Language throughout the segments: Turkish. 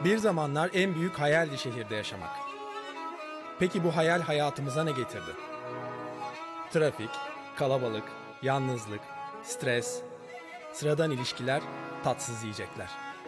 Bir zamanlar en büyük hayaldi şehirde yaşamak. Peki bu hayal hayatımıza ne getirdi? Trafik, kalabalık, yalnızlık, stres, sıradan ilişkiler, tatsız yiyecekler.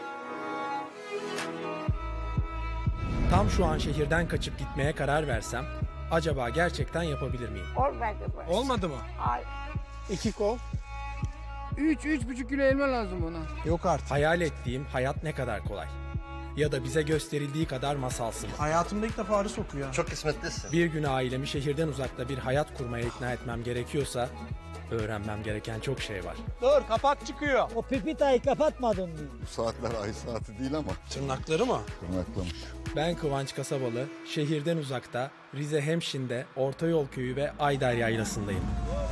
Tam şu an şehirden kaçıp gitmeye karar versem, acaba gerçekten yapabilir miyim? Olmadı bu. Olmadı mı? Ay. 2 kol. 3,5 kilo elma lazım ona. Yok artık. Hayal ettiğim hayat ne kadar kolay. Ya da bize gösterildiği kadar masalsı mı? Hayatımda ilk defa arı sokuyor. Çok kısmetlisin. Bir gün ailemi şehirden uzakta bir hayat kurmaya ikna etmem gerekiyorsa, öğrenmem gereken çok şey var. Dur, kapak çıkıyor. O pipitayı kapatmadın mı? Bu saatler ay saati değil ama Tırnakları mı? tırnaklamış. Ben Kıvanç Kasabalı, şehirden uzakta, Rize Hemşin'de Ortayol Köyü ve Ayder Yaylası'ndayım.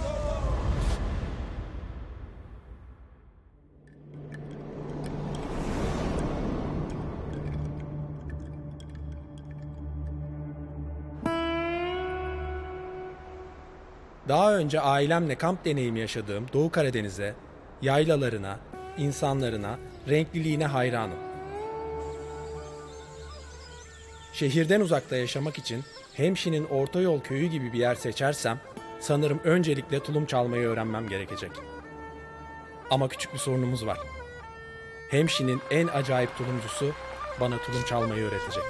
Daha önce ailemle kamp deneyimi yaşadığım Doğu Karadeniz'e, yaylalarına, insanlarına, renkliliğine hayranım. Şehirden uzakta yaşamak için Hemşin'in Ortayol Köyü gibi bir yer seçersem, sanırım öncelikle tulum çalmayı öğrenmem gerekecek. Ama küçük bir sorunumuz var. Hemşin'in en acayip tulumcusu bana tulum çalmayı öğretecek.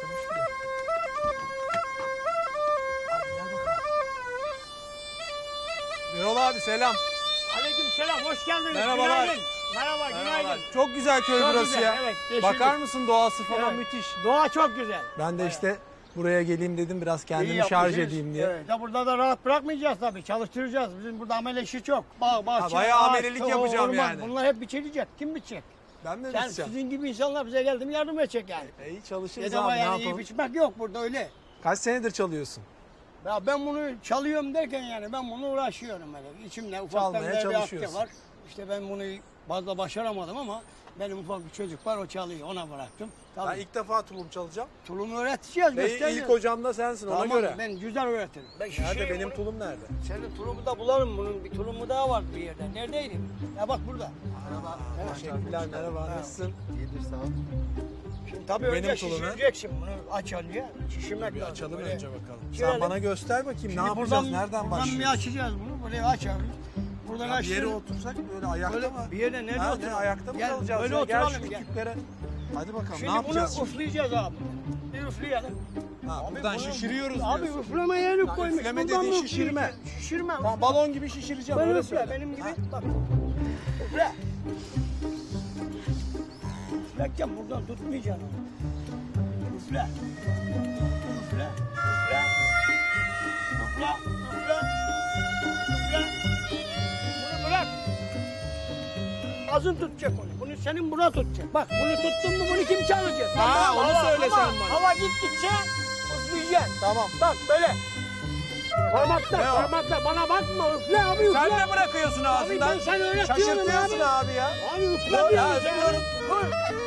Birol abi selam. Aleykümselam, hoş geldiniz. Merhabalar. Günaydın. Merhaba, günaydın. Çok güzel köy Çok burası güzel, ya. evet, yeşillik. Bakar mısın doğası falan Evet. müthiş. Doğa çok güzel. Ben de işte buraya geleyim dedim, biraz kendimi İyi şarj yapmışsınız. edeyim diye. Evet. Ya burada da rahat bırakmayacağız tabii, çalıştıracağız. Bizim burada amele işi çok. Bağ, bahçe, bayağı ağaç, amelelik yapacağım orman. yani. Bunlar hep biçilecek. Kim biçecek? Ben mi Sen, biçeceğim? sizin gibi insanlar bize geldi mi yardım edecek yani. İyi çalışırız Bedava abi, ne yani iyi yapalım? biçmek yok burada öyle. Kaç senedir çalıyorsun? Ya ben bunu çalıyorum derken yani ben bunu uğraşıyorum öyle. İçimde ufaktan Çalmaya bir aktif çalışıyorsun. var. İşte ben bunu fazla başaramadım ama benim ufak bir çocuk var, o çalıyor, ona bıraktım. Ben Tabii. ilk defa tulum çalacağım. Tulumu öğreteceğiz, Ve göstereceğiz. ilk hocam da sensin ona Tamam, göre. ben güzel öğretirim. Ben Nerede şişeyi benim bunu- tulum nerede? Senin tulumu da bulalım, bunun bir tulumu daha var bir yerde. Neredeydi? Ya bak burada. Teşekkürler, merhaba, nasılsın? İyidir sağ ol. Şimdi tabii Benim önce tulum, ha? şişireceksin bunu, aç önce. Şişirmek Bir lazım. açalım Böyle. önce bakalım. Girelim. Sen bana göster bakayım Şimdi ne yapacağız, buradan, nereden buradan bir başlıyoruz? açacağız bunu, buraya aç abi. Buradan Ya bir yere açtın. otursak böyle ayakta Böyle mı? bir yere nerede Ha, oturalım? ayakta mı Gel, kalacağız böyle ya? Gel oturalım, şu gel. küçüklere. Hadi bakalım Şimdi ne yapacağız bunu şimdi? üfleyeceğiz abi. Bir üfleyelim. Ha, Abi buradan bunu- şişiriyoruz Abi diyorsun. üfleme yeri koymuş. üfleme Buradan dediğin mı şişirme. üfleyeceksin? Şişirme. Tamam, balon gibi şişireceğim Böyle öyle üfle söyle. benim gibi. Ha. Bak. Üfle. Üflerken buradan tutmayacaksın onu. Üfle. Üfle. Üfle. Üfle. Üfle. Üfle. Bunu bırak. Ağzın tutacak onu. Bunu senin buna tutacak. Bak bunu tuttun mu bunu kim çalacak? Ha, Tamam, onu söyle ama sen bana. Hava gittikçe üfleyeceksin. Tamam. Bak böyle. Parmakla, Ne o? parmakla. Bana bakma, üfle abi, üfle. Sen de bırakıyorsun Abi ağzından. ben sana öğretiyorum Şaşırtıyorsun abi ya. Abi üfle Ya, diyorum ya, sana. biliyorum. Vur.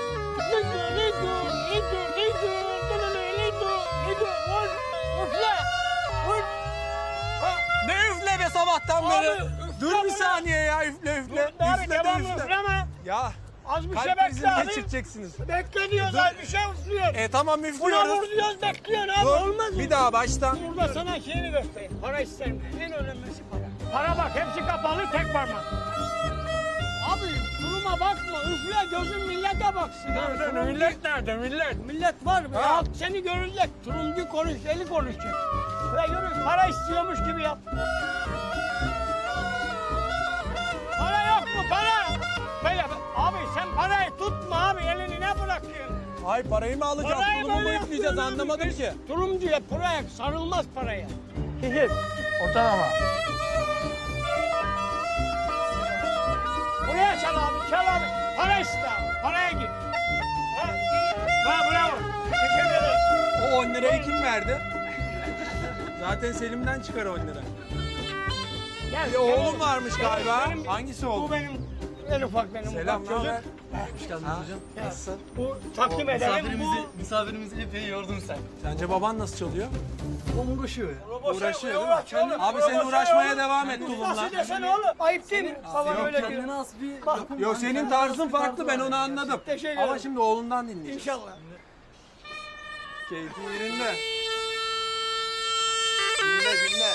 Vur. Üfle. Vur. Ha. Ne üfle be sabahtan Abi, beri. üfle Dur bir be. saniye ya, üfle üfle. Abi Üfle de devamlı üfle. üfleme. Ya Az bir şey kalp bekle krizini abi. geçireceksiniz. Bekle diyoruz, az bir şey üflüyor. Tamam Buna üflüyoruz. vur diyoruz, bekliyorsun abi, Dur, olmaz mı? bir daha baştan. Burada sana şeyini göstereyim. Para isterim. En önemlisi para. Para bak, hepsi kapalı, tek parmak. Abi duruma bakma, üfle, gözün millete baksın. Millet nerede millet? Millet var be, Ha. halk seni görecek. Turuncu konuş, eli konuşacak. Ve yürü, para istiyormuş gibi yap. Para yok mu, para? Böyle, abi sen parayı tutma abi, elini ne bırakıyorsun? Ay parayı mı alacağız? Parayı Tulumu mu böyle üfleyeceğiz yapıyorsun anlamadım abi. ki. Turuncuya, paraya sarılmaz paraya. Kişi, o tarafa. Buraya çal abi, çal abi. Para iste abi, paraya git. Ha, bravo. Teşekkür ederiz. O 10 lirayı kim verdi? Zaten Selim'den çıkar 10 lira. Gel, Bir gel oğlum varmış galiba. Benim- Hangisi Bu oğlum? benim En ufak benim. Selam, ufak ne çocuk. haber? Hoş geldin hocam. Nasılsın? Bu takdim edelim. Misafirimizi epey yordun sen. Sence baban nasıl çalıyor? Babam uğraşıyor ya. Uğraşıyor değil mi? Abi sen uğraşmaya devam et tulumla. Nasıl desene oğlum? Ayıp değil mi? Babam öyle diyor. Kendine az bir yapım Yok var. senin tarzın farklı ben onu anladım. Teşekkür Ama ederim. şimdi oğlundan dinleyeceğiz. İnşallah. Keyfi yerinde. Dinle dinle.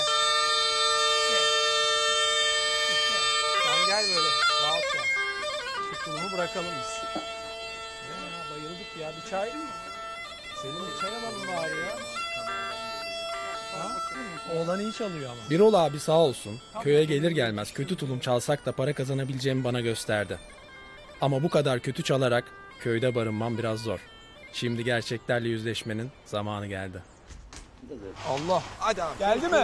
Sen gel böyle rahat gel. Şu tulumu bırakalım biz. Ya, bayıldık ya bir çay. Senin bir çay alalım bari ya. Ha? Oğlan iyi çalıyor ama. Birol abi sağ olsun köye gelir gelmez kötü tulum çalsak da para kazanabileceğimi bana gösterdi. Ama bu kadar kötü çalarak köyde barınmam biraz zor. Şimdi gerçeklerle yüzleşmenin zamanı geldi. Allah. Hadi abi. Geldi mi?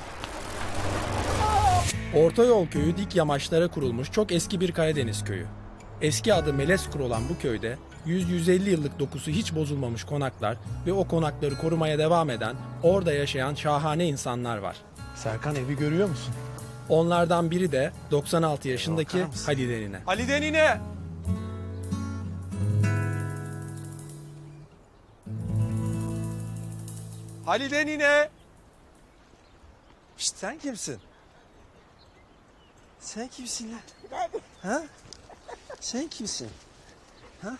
Orta Yol köyü dik yamaçlara kurulmuş çok eski bir Karadeniz köyü. Eski adı Meleskur olan bu köyde 100-150 yıllık dokusu hiç bozulmamış konaklar ve o konakları korumaya devam eden, orada yaşayan şahane insanlar var. Serkan evi görüyor musun? Onlardan biri de 96 yaşındaki Bakar mısın? Halide nine. Ali Denine. Halide nine. Şşt, sen kimsin? Sen kimsin lan? Ha? Sen kimsin? Ha?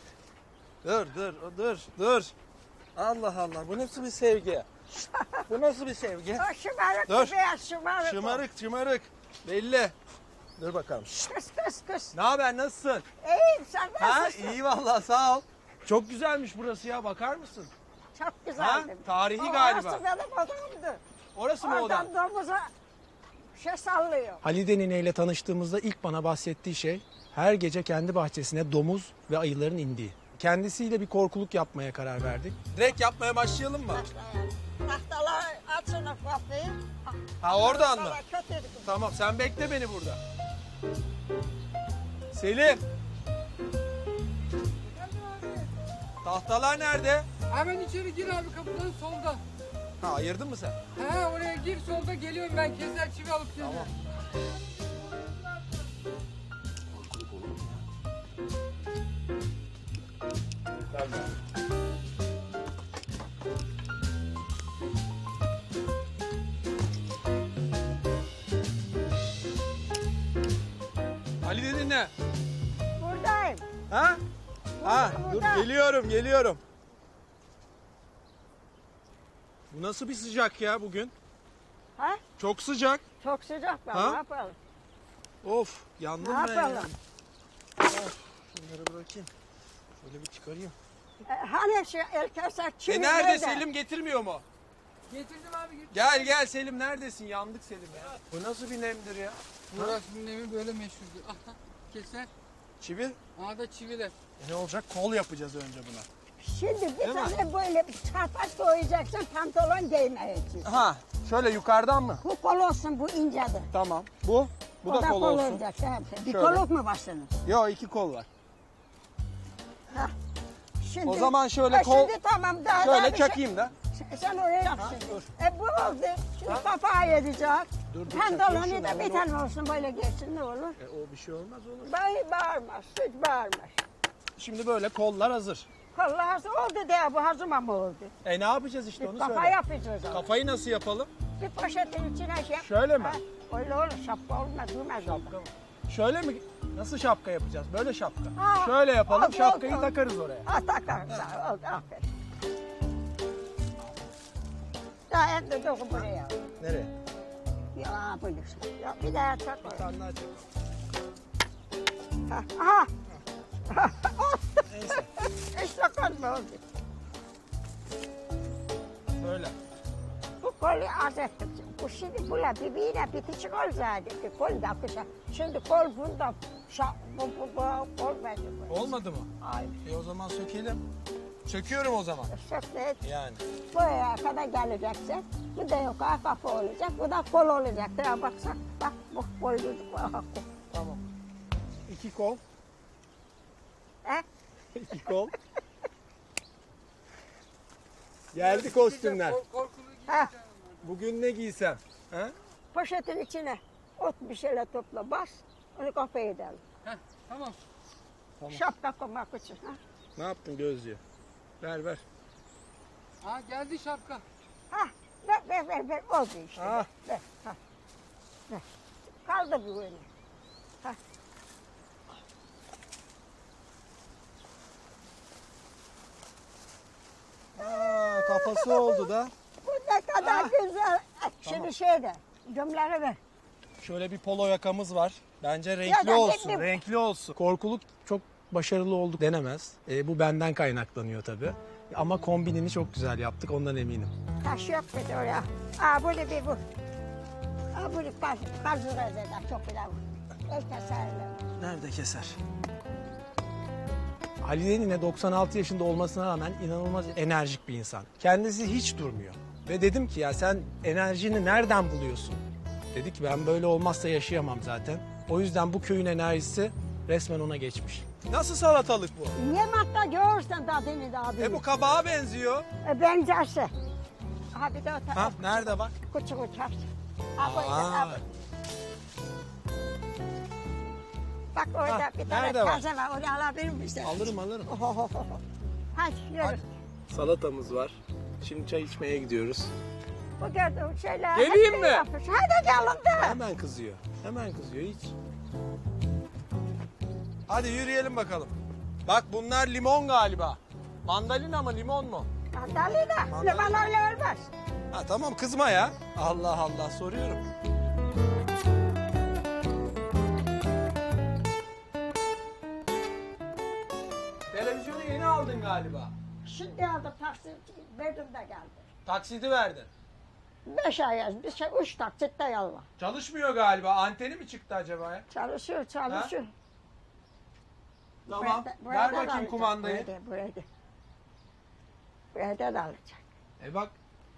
Dur. Allah Allah. Bu nasıl bir sevgi? Bu nasıl bir sevgi? O şımarık Dur. gibi ya şımarık. Şımarık. Belli. Dur bakalım. Kıs. Ne haber? Nasılsın? İyiyim sen Ha? nasılsın? İyi vallahi sağ ol. Çok güzelmiş burası ya. Bakar mısın? Çok Ha? güzeldi. Tarihi galiba. Orası benim odamdı. Orası mı odan? Oradan domuza şey sallıyor. Halide nine ile tanıştığımızda ilk bana bahsettiği şey her gece kendi bahçesine domuz ve ayıların indiği. Kendisiyle bir korkuluk yapmaya karar verdik. Direkt yapmaya başlayalım mı? Tahtalar açın o kapıyı. Ha oradan mı? Tahtalar kötüydü. Tamam sen bekle beni burada. Selim. Tahtalar nerede? Hemen içeri gir abi kapıdan solda. Ha ayırdın mı sen? He oraya gir solda geliyorum ben keser çivi alıp geleceğim. Ali dedin ne? Buradayım. Ha? Ha dur Burada. geliyorum. Bu nasıl bir sıcak ya bugün? Ha? Çok sıcak. Çok sıcak ben Ha? ne yapalım? Of yandım Ne ben ya. yapalım? Şunları bırakayım. Şöyle bir çıkarayım. Hani şu erkekler çivi Nerede Selim getirmiyor mu? Getirdim abi getirdim. Gel Selim neredesin? Yandık Selim ya. Bu nasıl bir nemdir ya? Burasının evi böyle meşhurdur. Aha keser. Çivi. Aha da çiviler. Ne olacak? Kol yapacağız önce buna. Şimdi bir Değil mi? tane böyle çarpak koyacaksın pantolon giymeyeceksin. Ha, şöyle yukarıdan mı? Bu kol olsun bu incedir. Tamam. Bu O da kol olsun. olacak. Bir Şöyle. koluk mu başlanır? Yo 2 kol var. Ha. Şimdi, O zaman şöyle kol- Şimdi tamam daha Şöyle bir şey- çakayım da. Sen oraya yap şimdi. Bu oldu. Şimdi kapağı edecek. Dur, Pantolonu çakayım da şunu, bir onu- tane olsun böyle geçsin ne olur. O bir şey olmaz olur. Bağırmaz, hiç bağırmaz. Şimdi böyle kollar hazır. Kollar oldu de bu hazıma mı oldu? Ne yapacağız işte Bir onu kafa söyle. yapacağız. Kafayı nasıl yapalım? Bir poşetin içine şey. Şöyle mi? Ha, öyle olur şapka olmaz, bilmez. Şapka mı? Şöyle mi? Nasıl şapka yapacağız? Böyle şapka. Ha, Şöyle yapalım, oldu, şapkayı oldu. takarız oraya. Ha takarız, ha, oldu aferin. Daha hem de dokun buraya. Nereye? Ya bulursun. Ya bir daha tak oraya. Sen daha çek. Ha, aha. Neyse. İşte kol oldu. Böyle. Bu kolu az ettim. Bu şimdi bula birbirine bitişik olacaktı. Bir kol da kışa. Şimdi kol bunda. Bu kol verdi. Olmadı mı? Hayır. O zaman sökelim. Söküyorum o zaman. Söklet. Yani. Buraya kadar geleceksin. Bu da yukarı kafa olacak. Bu da kol olacak. Ya baksak. Bak bu koyduk. Tamam. 2 kol. He? 2 kol. Geldi kostümler. Korkulu Ha. Bugün ne giysem? He? Poşetin içine ot bir şeyler topla bas. Onu kafaya edelim. Tamam. Şapka koymak için. Ha? Ne yaptın gözlüğü? Ver. Ha geldi şapka. Ha, ver. Oldu işte. Ha. Ver. Ha. Ver. Kaldı bir öyle. Kafası oldu da. Bu ne kadar güzel. Şimdi şeyde, gömleri ver. Şöyle bir polo yakamız var. Bence renkli Ya da olsun. dedim. Renkli olsun. Korkuluk çok başarılı olduk denemez. Bu benden kaynaklanıyor tabii. Ama kombinini çok güzel yaptık, ondan eminim. Taş yok bir de oraya. Böyle bir bu. Böyle kazı eder çok güzel. El keserler. Nerede keser? Halide nine 96 yaşında olmasına rağmen inanılmaz enerjik bir insan. Kendisi hiç durmuyor. Ve dedim ki ya sen enerjini nereden buluyorsun? Dedi ki ben böyle olmazsa yaşayamam zaten. O yüzden bu köyün enerjisi resmen ona geçmiş. Nasıl salatalık bu? Yemekte görürsen tadını da abi. Bu kabağa benziyor. Benzerse. Ha bir de o Ha nerede bak? küçük uçar. Aa. Bak orada Ha, bir tane nerede var? taze var. Onu alabilir misin? Alırım. Hadi yürü. Salatamız var. Şimdi çay içmeye gidiyoruz. Bu gördüğüm şeyler. Geleyim hepsini mi? yapmış. Hadi gelin de. Hemen kızıyor hiç. Hadi yürüyelim bakalım. Bak bunlar limon galiba. Mandalina mı limon mu? Mandalina. Liman öyle ölmez. Ha tamam kızma ya. Allah Allah soruyorum. Televizyonu yeni aldın galiba. Şimdi aldım taksit verdim de geldi. Taksiti verdin. 5 ay yaz, bir şey 3 taksitte yallah. Çalışmıyor galiba. Anteni mi çıktı acaba ya? Çalışıyor. Tamam. Burada Ver da bakayım alacak. kumandayı. Burada da alacak. Bak.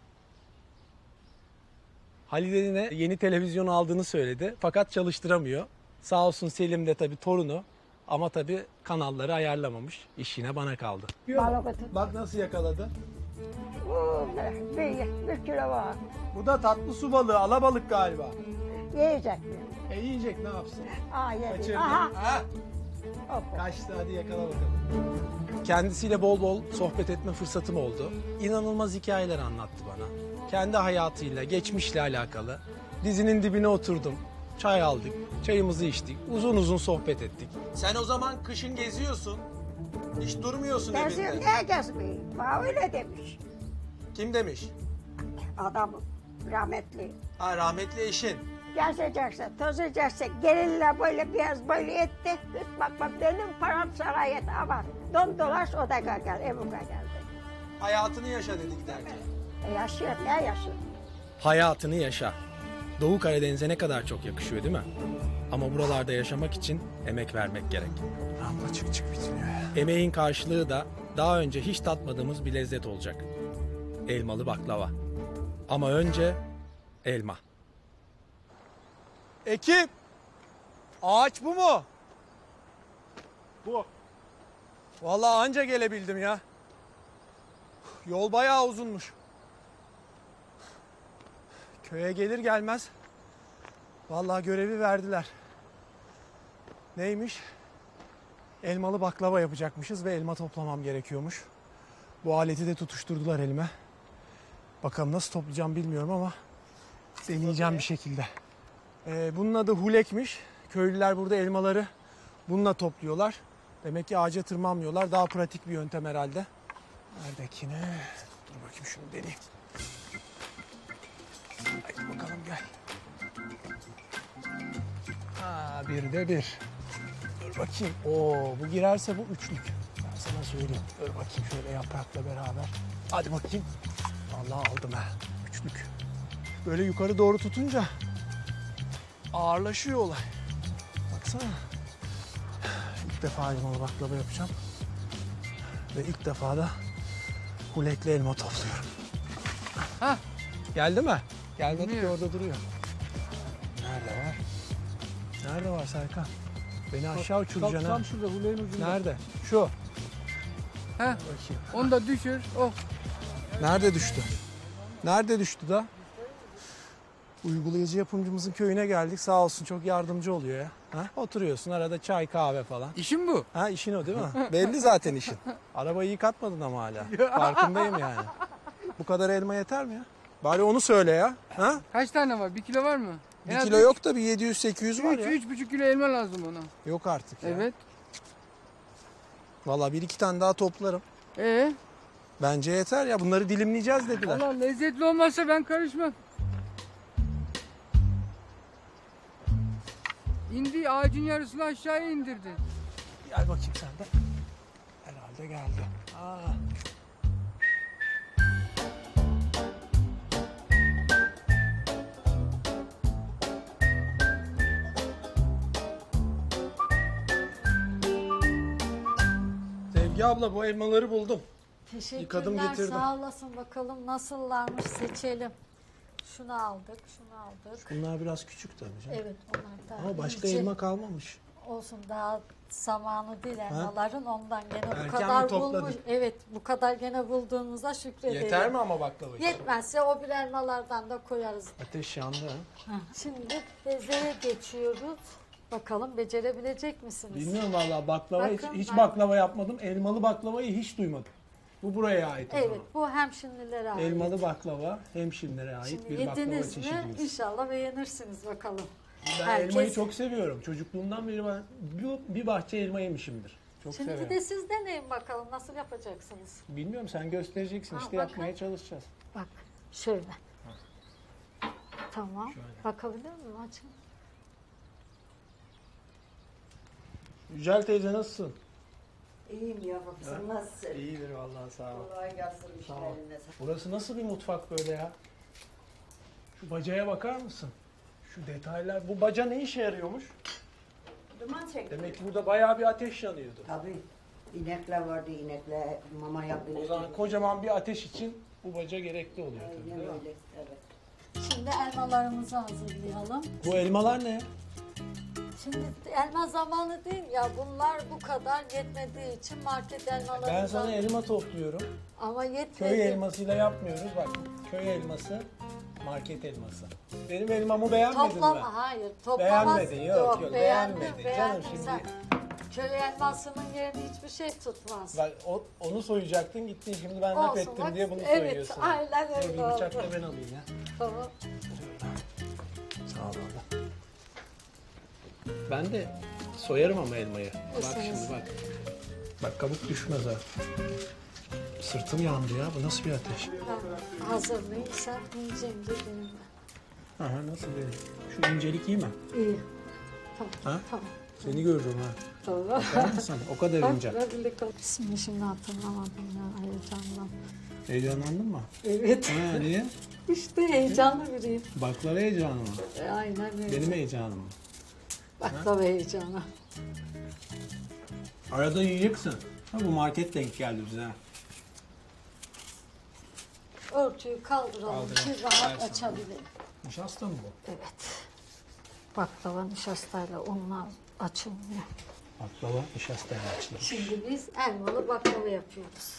Halide'ne yeni televizyon aldığını söyledi. Fakat çalıştıramıyor. Sağ olsun Selim de tabii torunu. Ama tabii kanalları ayarlamamış. İş yine bana kaldı. Balığı tut. Bak nasıl yakaladı. Bir kilo var. Bu da tatlı su balığı, alabalık galiba. Yiyecek mi? Yiyecek ne yapsın? Yedi. Kaçırdı. Aha. Ha, Hoppa. kaçtı hadi yakala bakalım. Kendisiyle bol bol sohbet etme fırsatım oldu. İnanılmaz hikayeler anlattı bana. Kendi hayatıyla, geçmişle alakalı. Dizinin dibine oturdum. Çay aldık, çayımızı içtik. Uzun uzun sohbet ettik. Sen o zaman kışın geziyorsun. Hiç durmuyorsun Geziyor, niye gezmeyi? Bana öyle demiş. Kim demiş? Adam rahmetli. Ha rahmetli eşin. Gezeceksin, tozacaksın. Gelinle böyle biraz böyle etti. Git bak benim param saraya yetti ama don dolaş o da geldi, evime geldi. Hayatını yaşa dedik derken. Yaşıyor, ne yaşıyor? Hayatını yaşa. Doğu Karadeniz'e ne kadar çok yakışıyor değil mi? Ama buralarda yaşamak için emek vermek gerek. Amma çık bitmiyor ya. Emeğin karşılığı da daha önce hiç tatmadığımız bir lezzet olacak. Elmalı baklava. Ama önce elma. Ekip! Ağaç bu mu? Bu. Vallahi anca gelebildim ya. Yol bayağı uzunmuş. Köye gelir gelmez vallahi görevi verdiler. Neymiş? Elmalı baklava yapacakmışız ve elma toplamam gerekiyormuş. Bu aleti de tutuşturdular elime. Bakalım nasıl toplayacağım bilmiyorum ama deneyeceğim bir şekilde. Bunun adı hulekmiş. Köylüler burada elmaları bununla topluyorlar. Demek ki ağaca tırmanmıyorlar. Daha pratik bir yöntem herhalde. Neredeki ne? Dur bakayım şunu deneyeyim. Haydi bakalım gel. Ha, bir de bir. Dur bakayım. Oo, bu girerse bu üçlük. Ben sana söyleyeyim. Dur bakayım şöyle yaprakla beraber. Hadi bakayım. Vallahi aldım ha. Üçlük. Böyle yukarı doğru tutunca ağırlaşıyor olay. Baksana. İlk defa elmalı baklava yapacağım. Ve ilk defa da hulekli elma topluyorum. Hah. Geldi mi? Gelmedi ki Bilmiyorum. orada duruyor. Nerede var? Nerede var Serkan? Beni aşağı uçuracaksın ha. Tam şurada huleyin ucunda. Nerede? Şu. Heh. Bakayım. Onu da düşür. Oh. Nerede düştü? Nerede düştü da? Uygulayıcı yapımcımızın köyüne geldik. Sağ olsun çok yardımcı oluyor ya. Ha? Oturuyorsun arada çay kahve falan. İşim bu. Ha işin o değil mi? Belli zaten işin. Arabayı yıkatmadın ama hala. Farkındayım yani. Bu kadar elma yeter mi ya? Bari onu söyle ya. Ha? Kaç tane var? 1 kilo var mı? Bir kilo yok da bir 700-800 var ya. 3,5 kilo elma lazım ona. Yok artık ya. Evet. Valla 1-2 tane daha toplarım. Bence yeter ya. Bunları dilimleyeceğiz dediler. Allah lezzetli olmazsa ben karışmam. İndi ağacın yarısını aşağıya indirdi. Gel bakayım sen de. Herhalde geldi. Aa. Sevgi abla bu elmaları buldum. Yıkadım, Teşekkürler, getirdim. sağ olasın. Bakalım nasıllarmış seçelim. Şunu aldık, şunu aldık. Bunlar biraz küçük tabii canım. Evet, onlar da Ama başka ince. elma kalmamış. Olsun, daha zamanı değil elmaların, ondan gene Erken bu mi kadar topladın? bulmuş. Evet, bu kadar gene bulduğumuza şükredelim. Yeter mi ama baklava için? Yetmezse o bir elmalardan da koyarız. Ateş yandı ha. Şimdi bezeye geçiyoruz. Bakalım becerebilecek misiniz? Bilmiyorum vallahi baklava Bakın, hiç ben- baklava yapmadım. Elmalı baklavayı hiç duymadım. Bu buraya ait o Evet, zaman. bu hemşinlilere ait. Elmalı baklava hemşinlere ait Şimdi bir baklava yediniz mi? çeşidimiz. İnşallah beğenirsiniz bakalım. Ben Herkes- elmayı çok seviyorum. Çocukluğumdan beri ben bir bahçe elma yemişimdir. Çok Şimdi severim. bir de siz deneyin bakalım nasıl yapacaksınız. Bilmiyorum sen göstereceksin Ha, işte bakın. yapmaya çalışacağız. Bak şöyle. Tamam. Bakabilir miyim? Açın. Yücel teyze nasılsın? İyiyim yavrum, sen nasılsın? İyidir vallahi sağ ol. Kolay gelsin işlerine. Burası nasıl bir mutfak böyle ya? Şu bacaya bakar mısın? Şu detaylar. Bu baca ne işe yarıyormuş? Duman çekti. Demek ki burada bayağı bir ateş yanıyordu. Tabii. İnekler vardı, inekler mama yapıyordu. O zaman kocaman bir ateş için bu baca gerekli oluyor tabii, Aynen değil mi? öyle, evet. Şimdi elmalarımızı hazırlayalım. Bu elmalar ne? Şimdi elma zamanı değil ya, bunlar bu kadar yetmediği için market elmalarından. Ben sana elma topluyorum. Ama yetmedi. Köy elmasıyla yapmıyoruz. Bak köy elması, market elması. Benim elmamı beğenmedin Toplama, mi? hayır. Toplamaz. Beğenmedin, yok, beğendim, beğenmedin. beğendim. Canım şimdi- Sen köy elmasının yerini hiçbir şey tutmaz. Bak onu soyacaktın gittin şimdi ben laf Olsun, ettim bak, diye bunu evet, söylüyorsun. aynen öyle Sevgili oldu. bıçak da ben alayım ya. Tamam. Sağ ol abla. Ben de soyarım ama elmayı. Bak Isınız. şimdi bak. Bak kabuk düşmez ha. Sırtım yandı ya. Bu nasıl bir ateş? Ben hazırlayayım, sen ince ince dinle. Aha nasıl benim? Şu incelik iyi mi? İyi. Tamam, Ha? tamam. Seni görürüm ha. Tamam. Bakar mısın? O kadar Bak, ince. ben bile İsmini şimdi hatırlamadım ya, heyecandan. Heyecanlandın mı? Evet. Ha niye? İşte heyecanlı biriyim. Baklava heyecanı mı? Aynen öyle. Benim heyecanım mı? Baklava heyecanı. Arada yiyeceksin. Ha, bu market denk geldi bize. ha. Örtüyü kaldıralım Kaldıralım. ki rahat Versin. açabilirim. Nişasta mı bu? Evet. Baklava nişastayla unla açılmıyor. Baklava nişastayla açılır. Şimdi biz elmalı baklava yapıyoruz.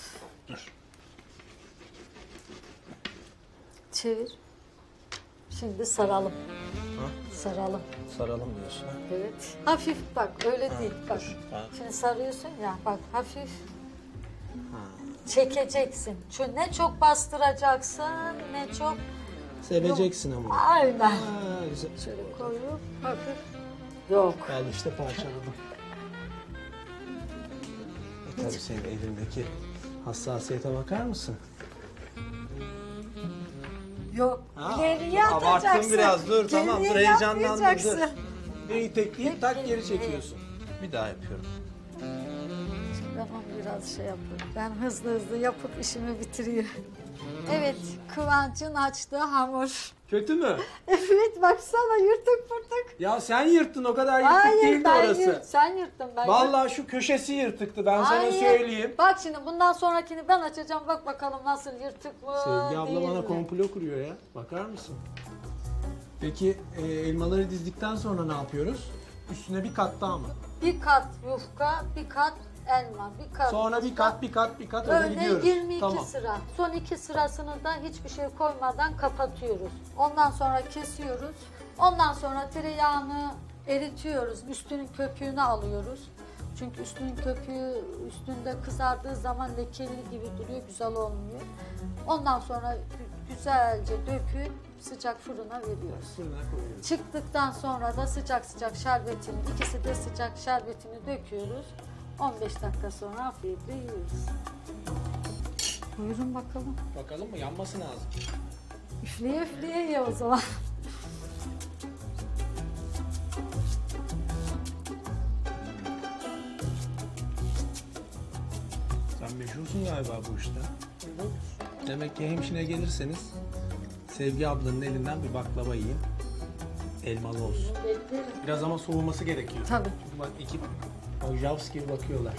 Çevir. Şimdi saralım. Saralım. Saralım diyorsun. ha? Evet. Hafif bak, öyle değil. Bak. Ha. Şimdi sarıyorsun ya, bak hafif. Çekeceksin. Çünkü ne çok bastıracaksın, ne çok... Seveceksin ama. Aynen. Ha, güzel. Şöyle koyup hafif. Yok. Al işte parçaladım. Tabii senin elindeki hassasiyete bakar mısın? Yok. Ha, Geriye atacaksın. abarttın biraz dur tamam dur heyecanlandım dur. yapmayacaksın. Bir itekleyip tak geri çekiyorsun. Bir daha yapıyorum. Ben onu biraz şey yapıyorum. Ben hızlı yapıp işimi bitiriyorum. Evet, Kıvanç'ın açtığı hamur. Kötü mü? Evet, baksana yırtık pırtık. Ya sen yırttın o kadar yırtık Hayır, değildi ben orası. sen yırttın. Ben Vallahi şu köşesi yırtıktı ben sana Hayır. söyleyeyim. Bak şimdi bundan sonrakini ben açacağım. Bak bakalım nasıl yırtık mı Sevgi abla değil bana mi? komplo kuruyor ya. Bakar mısın? Peki elmaları dizdikten sonra ne yapıyoruz? Üstüne bir kat daha mı? Bir kat yufka, bir kat elma, bir karpuz. Sonra bir kat öyle Öyle gidiyoruz. 22 Tamam. sıra. Son 2 sırasını da hiçbir şey koymadan kapatıyoruz. Ondan sonra kesiyoruz. Ondan sonra tereyağını eritiyoruz. Üstünün köpüğünü alıyoruz. Çünkü üstünün köpüğü üstünde kızardığı zaman lekeli gibi duruyor, güzel olmuyor. Ondan sonra güzelce döküp sıcak fırına veriyoruz. Fırına koyuyoruz. Çıktıktan sonra da sıcak sıcak şerbetini, ikisi de sıcak şerbetini döküyoruz. 15 dakika sonra afiyetle yiyoruz. Buyurun bakalım. Bakalım mı? Yanması lazım. Üfleye üfleye ye o zaman. Sen meşhursun galiba bu işte. Demek ki hemşine gelirseniz Sevgi ablanın elinden bir baklava yiyin. Elmalı olsun. Beklerim. Biraz ama soğuması gerekiyor. Tabii. Çünkü bak ekip Javs gibi bakıyorlar.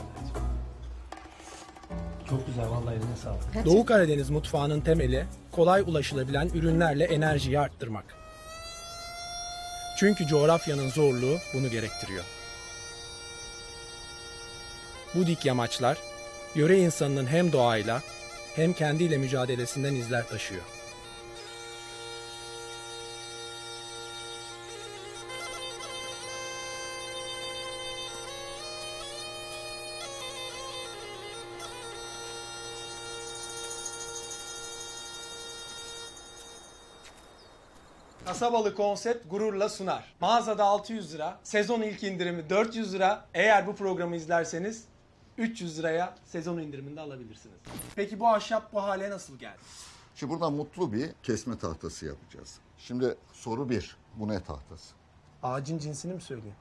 Çok güzel vallahi eline sağlık. Doğu Karadeniz mutfağının temeli kolay ulaşılabilen ürünlerle enerjiyi arttırmak. Çünkü coğrafyanın zorluğu bunu gerektiriyor. Bu dik yamaçlar yöre insanının hem doğayla hem kendiyle mücadelesinden izler taşıyor. Kasabalı konsept gururla sunar. Mağazada 600 lira, sezon ilk indirimi 400 lira. Eğer bu programı izlerseniz 300 liraya sezon indiriminde alabilirsiniz. Peki bu ahşap bu hale nasıl geldi? Şimdi buradan mutlu bir kesme tahtası yapacağız. Şimdi soru 1. Bu ne tahtası? Ağacın cinsini mi söyleyeyim?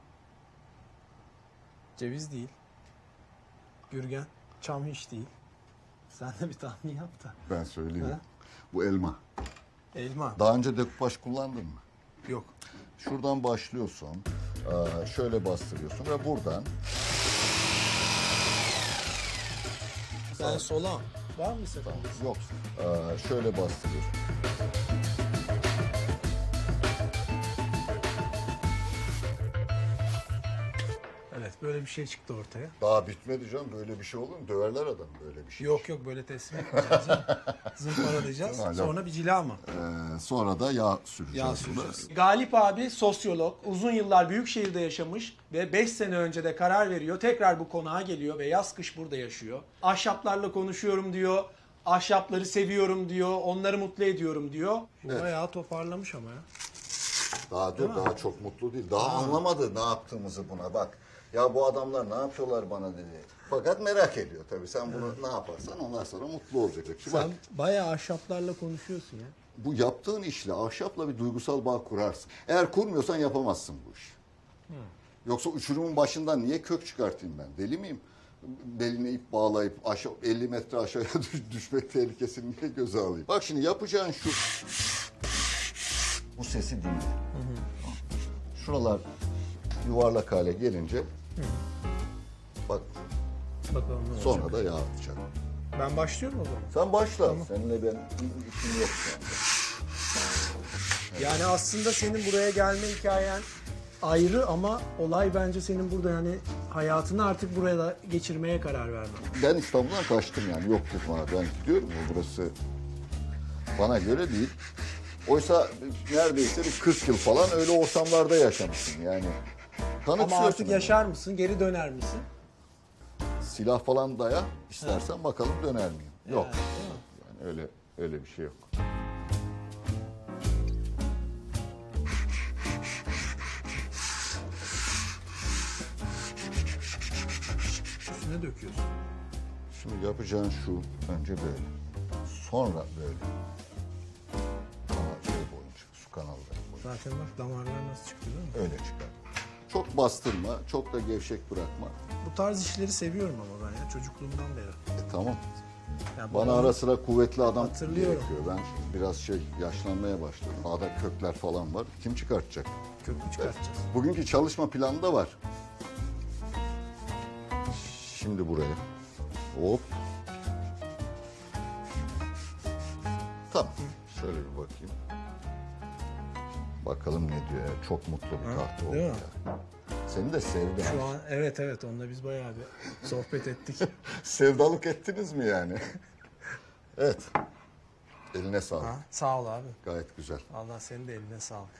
Ceviz değil. Gürgen. Çam hiç değil. Sen de bir tahmin yap da. Ben söyleyeyim. Ha? Bu elma. Elma. Daha önce dekupaj kullandın mı? Yok. Şuradan başlıyorsun. Şöyle bastırıyorsun ve buradan Sen sola. Var mı sakıncası? yok. Şöyle bastırıyorsun. Evet böyle bir şey çıktı ortaya. Daha bitmedi canım. Böyle bir şey olur mu? Döverler adam böyle bir şey. Yok yok böyle teslim etmeyeceğiz. Zımparalayacağız. Tamam, Sonra bir cila mı? Sonra da yağ süreceğiz. Yağ buna. süreceğiz. Galip abi sosyolog, uzun yıllar büyük şehirde yaşamış ve 5 sene önce de karar veriyor. Tekrar bu konağa geliyor ve yaz kış burada yaşıyor. Ahşaplarla konuşuyorum diyor. Ahşapları seviyorum diyor. Onları mutlu ediyorum diyor. Bu bayağı toparlamış ama ya. Daha dur, daha çok mutlu değil. Daha anlamadı ne yaptığımızı buna bak. Ya bu adamlar ne yapıyorlar bana dedi. Fakat merak ediyor tabii. Sen bunu ne yaparsan ondan sonra mutlu olacak. Şimdi bak, Sen bayağı ahşaplarla konuşuyorsun ya. bu yaptığın işle ahşapla bir duygusal bağ kurarsın. Eğer kurmuyorsan yapamazsın bu işi. Yoksa uçurumun başından niye kök çıkartayım ben? Deli miyim? Beline ip bağlayıp 50 metre aşağıya düşmek tehlikesini niye göze alayım? Bak şimdi yapacağın şu. Bu sesi dinle. Şuralar yuvarlak hale gelince bak Bakalım ne olacak. sonra da yağ atacak. Ben başlıyorum o zaman. Sen başla. Seninle ben işim yok şu anda. Yani aslında senin buraya gelme hikayen ayrı ama olay bence senin burada yani hayatını artık buraya da geçirmeye karar vermen. Ben İstanbul'dan kaçtım yani. Yok dedim abi ben gidiyorum. Burası bana göre değil. Oysa neredeyse bir 40 yıl falan öyle ortamlarda yaşamışsın yani. Ama Tanıksıyorsun. artık yaşar mısın? Geri döner misin? Silah falan daya istersen bakalım döner miyim? Yok. Yani öyle bir şey yok. Üstüne döküyorsun. Şimdi yapacağın şu. Önce böyle. Sonra böyle. Ama şey boyunca, su kanalları boyunca. Zaten bak damarlar nasıl çıktı değil mi? Öyle çıkar. Çok bastırma, çok da gevşek bırakma. Bu tarz işleri seviyorum ama ben ya çocukluğumdan beri. Tamam. Yani Bana babam- ara sıra kuvvetli adam Hatırlıyorum. gerekiyor. Ben biraz yaşlanmaya başladım. Ağda kökler falan var. Kim çıkartacak? kökü çıkartacağız. Bugünkü çalışma planı da var. Şimdi buraya. Hop. Tamam. Şöyle bir bakayım. Bakalım ne diyor ya. Çok mutlu bir tahta oldu değil mi? ya. Seni de sevdi. Şu an evet onunla biz bayağı bir sohbet ettik. Sevdalık ettiniz mi yani? Evet. Eline sağlık. Ha, sağ ol abi. Gayet güzel. Allah senin de eline sağlık.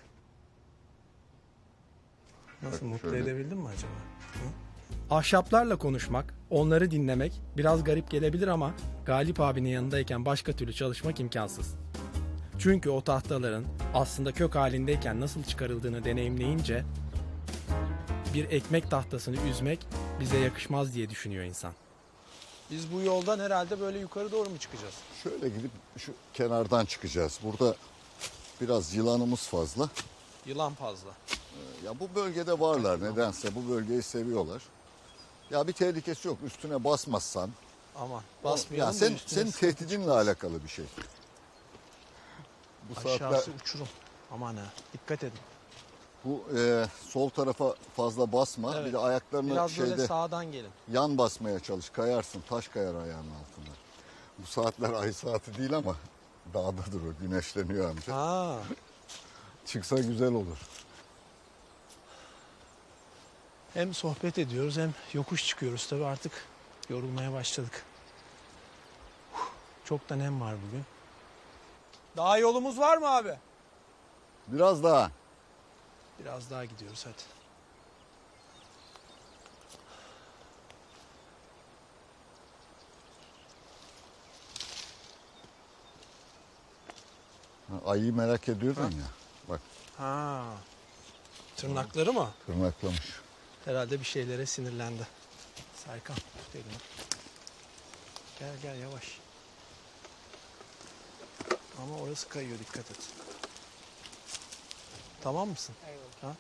Nasıl Bak mutlu şöyle. edebildim mi acaba? Ahşaplarla konuşmak, onları dinlemek biraz garip gelebilir ama Galip abinin yanındayken başka türlü çalışmak imkansız. Çünkü o tahtaların aslında kök halindeyken nasıl çıkarıldığını deneyimleyince bir ekmek tahtasını üzmek bize yakışmaz diye düşünüyor insan. Biz bu yoldan herhalde böyle yukarı doğru mu çıkacağız? Şöyle gidip şu kenardan çıkacağız. Burada biraz yılanımız fazla. Yılan fazla. Ya bu bölgede varlar nedense. Bu bölgeyi seviyorlar. Ya bir tehlikesi yok. Üstüne basmazsan. Aman Ya basmayalım da senin üstüne tehdidinle alakalı bir şey. Bu saatler aşağısı uçurum. Aman ha dikkat edin. bu sol tarafa fazla basma. Evet. Bir de ayaklarını Biraz böyle şeyde sağdan gelin. yan basmaya çalış. Kayarsın. Taş kayar ayağının altında. Bu saatler ay saati değil ama dağdadır o. Güneşleniyor amca. Ha. Çıksa güzel olur. Hem sohbet ediyoruz hem yokuş çıkıyoruz. Tabii artık yorulmaya başladık. Çok da nem var bugün. Daha yolumuz var mı abi? Biraz daha. Biraz daha gidiyoruz hadi. Ayıyı merak ediyordun ya. Bak Ha. Tırnakları mı? tırnaklamış. Herhalde bir şeylere sinirlendi. Serkan tut elini. Gel yavaş. Ama orası kayıyor dikkat et. Tamam mısın? Ha?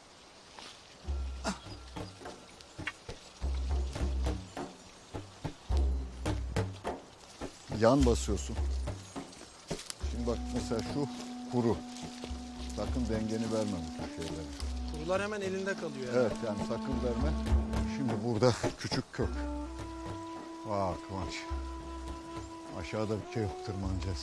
Yan basıyorsun. Şimdi bak mesela şu kuru. Sakın dengeni verme bu tür şeylere. Kurular hemen elinde kalıyor. Yani. Evet yani sakın verme. Şimdi burada küçük kök. Vah Kıvanç. Aşağıda bir şey yok, tırmanacağız.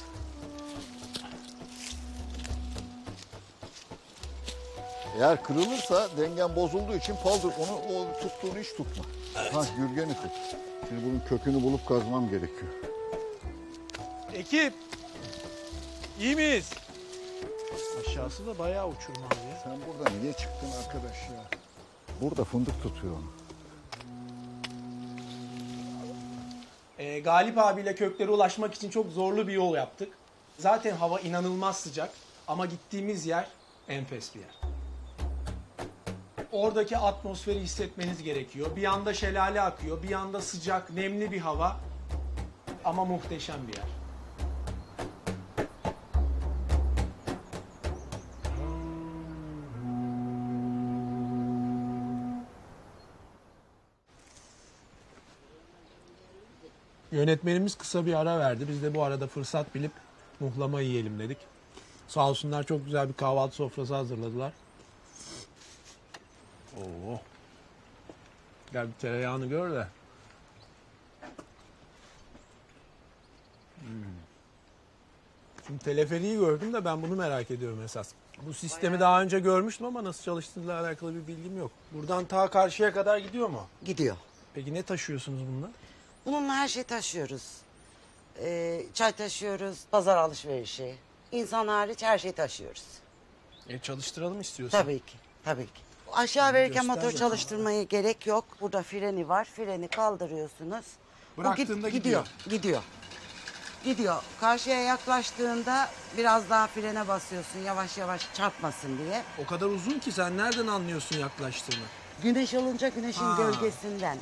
Eğer kırılırsa dengen bozulduğu için paldır. Onu o tuttuğunu hiç tutma. Ha gürgeni tut. Şimdi bunun kökünü bulup kazmam gerekiyor. Ekip. İyi miyiz? Aşağısı da bayağı uçurum abi ya. Sen burada niye çıktın arkadaş ya? Burada fındık tutuyor onu. Galip abiyle köklere ulaşmak için çok zorlu bir yol yaptık. Zaten hava inanılmaz sıcak ama gittiğimiz yer enfes bir yer. Oradaki atmosferi hissetmeniz gerekiyor. Bir yanda şelale akıyor, bir yanda sıcak, nemli bir hava ama muhteşem bir yer. Yönetmenimiz kısa bir ara verdi. Biz de bu arada fırsat bilip muhlama yiyelim dedik. Sağ olsunlar çok güzel bir kahvaltı sofrası hazırladılar. Oo. Gel bir tereyağını gör de. Şimdi teleferiği gördüm de ben bunu merak ediyorum esas. Bu sistemi daha önce görmüştüm ama nasıl çalıştığıyla alakalı bir bilgim yok. Buradan ta karşıya kadar gidiyor mu? Gidiyor. Peki ne taşıyorsunuz bununla? Bununla her şey taşıyoruz. Çay taşıyoruz, pazar alışverişi. İnsan hariç her şeyi taşıyoruz. Çalıştıralım istiyorsan. Tabii ki, tabii ki. Aşağı verirken göster motor bakalım. çalıştırmaya gerek yok. Burada freni var, freni kaldırıyorsunuz. Bu Bıraktığında Gidiyor. Karşıya yaklaştığında biraz daha frene basıyorsun yavaş yavaş çarpmasın diye. O kadar uzun ki sen nereden anlıyorsun yaklaştığını? Güneş olunca güneşin Ha. gölgesinden.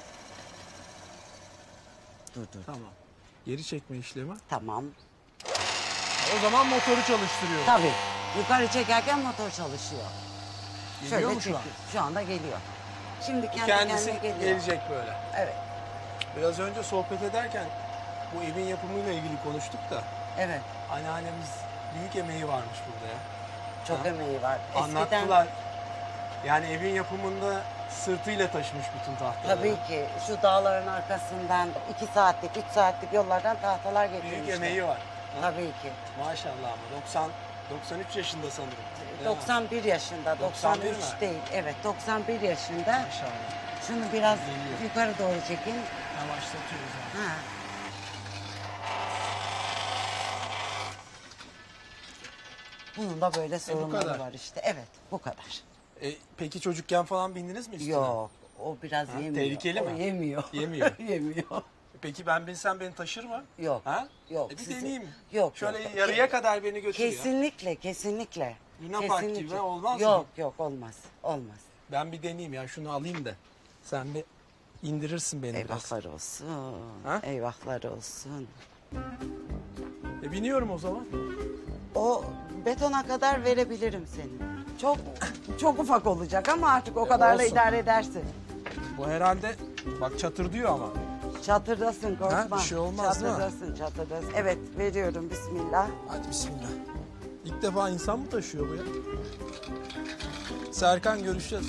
Dur. Tamam. Geri çekme işlemi. Tamam. O zaman motoru çalıştırıyor. Tabii. Yukarı çekerken motor çalışıyor. Geliyor mu şu an? çekiyor. Şu anda geliyor. Şimdi Kendisi kendine geliyor. gelecek böyle. Evet. Biraz önce sohbet ederken bu evin yapımıyla ilgili konuştuk da Evet. anneannemiz büyük emeği varmış burada ya. Çok emeği var. Anlattılar. Yani evin yapımında sırtıyla taşımış bütün tahtaları. Tabii ki şu dağların arkasından 2 saatlik, 3 saatlik yollardan tahtalar getirmişler. Büyük emeği var. Tabii ki. Maşallah ama 93 yaşında sanırım. 91 yaşında, 91 93 mi? değil. Evet, 91 yaşında. Maşallah. Şunu biraz Geliyor. yukarı doğru çekin. Yavaşlatıyoruz abi. Ha. Bunun da böyle sorunları kadar. var işte. Evet, bu kadar. Peki çocukken falan bindiniz mi üstüne? Yok, o biraz Ha, yemiyor. tehlikeli O mi? yemiyor. Yemiyor. Yemiyor. Peki ben binsem beni taşır mı? Yok. Ha? Yok. Bir sizi- deneyeyim. Yok. Şöyle yok. yarıya kadar beni götür ya. Kesinlikle, kesinlikle. Luna Park gibi olmaz mı? Yok, yok olmaz. Olmaz. Ben bir deneyeyim ya, şunu alayım da. Sen bir indirirsin beni biraz. Eyvahlar olsun. Ha? Eyvahlar olsun. Biniyorum o zaman. O betona kadar verebilirim seni. Çok çok ufak olacak ama artık o kadarla olsun. idare edersin. Bu herhalde bak çatır diyor ama. Çatırdasın korkma. Ha, bir şey olmaz değil mi? Çatırdasın. Evet veriyorum bismillah. Hadi bismillah. İlk defa insan mı taşıyor bu ya? Serkan görüşeceğiz.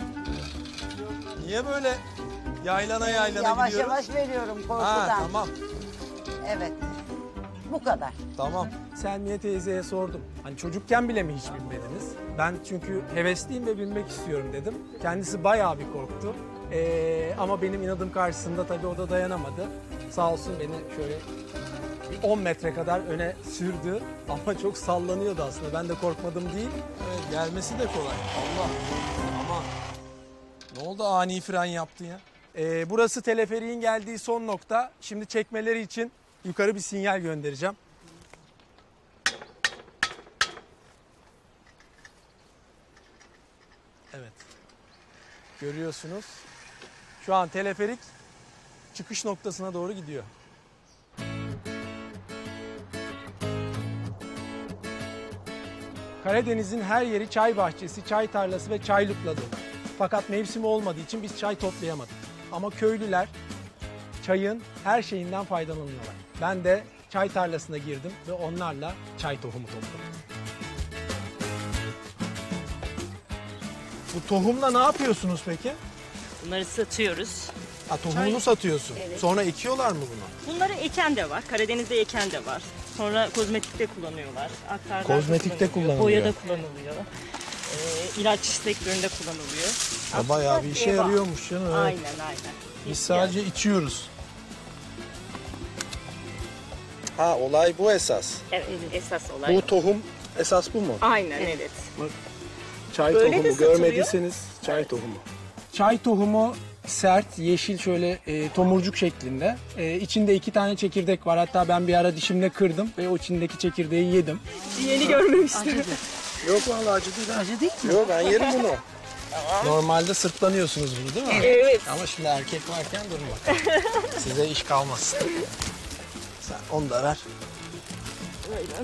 Niye böyle yaylana Yavaş gidiyoruz? yavaş veriyorum korkudan. Ha tamam. Evet. Bu kadar. Tamam. Selmiye teyzeye sordum. Hani çocukken bile mi hiç binmediniz? Ben çünkü hevesliyim ve binmek istiyorum dedim. Kendisi bayağı bir korktu. Ama benim inadım karşısında tabii o da dayanamadı. Sağ olsun beni şöyle 10 metre kadar öne sürdü. Ama çok sallanıyordu aslında. Ben de korkmadım değil. Evet, gelmesi de kolay. Allah. Ama ne oldu ani fren yaptın ya? Burası teleferiğin geldiği son nokta. Şimdi çekmeleri için yukarı bir sinyal göndereceğim. Evet. Görüyorsunuz. Şu an teleferik çıkış noktasına doğru gidiyor. Karadeniz'in her yeri çay bahçesi, çay tarlası ve çaylıkla dolu. Fakat mevsimi olmadığı için biz çay toplayamadık. Ama köylüler çayın her şeyinden faydalanıyorlar. Ben de çay tarlasına girdim ve onlarla çay tohumu topladım. Bu tohumla ne yapıyorsunuz peki? Bunları satıyoruz. Ha, tohumunu satıyorsun. Evet. Sonra ekiyorlar mı bunu? Bunları eken de var. Karadeniz'de eken de var. Sonra kozmetikte kullanıyorlar. Aktarlarda Kozmetikte kullanılıyor. Boyada kullanılıyor. İlaç sektöründe kullanılıyor. Ha, bayağı bir işe Eva. yarıyormuş canım. Evet. Aynen. Biz sadece içiyoruz. Ha, olay bu esas. Evet, esas olay. Bu tohum esas bu mu? Aynen evet. Çay Böyle de tohumu satılıyor. görmediyseniz çay tohumu. Çay tohumu sert, yeşil şöyle tomurcuk şeklinde. İçinde 2 tane çekirdek var. Hatta ben bir ara dişimle kırdım ve o içindeki çekirdeği yedim. Yeni görmemiştim. Yok vallahi acı değil. Acı değil mi? Yok, ben yerim bunu. Normalde sırtlanıyorsunuz bunu değil mi? Evet. Ama şimdi erkek varken durun bakalım. Size iş kalmaz. Sen onu da ver. Aynen.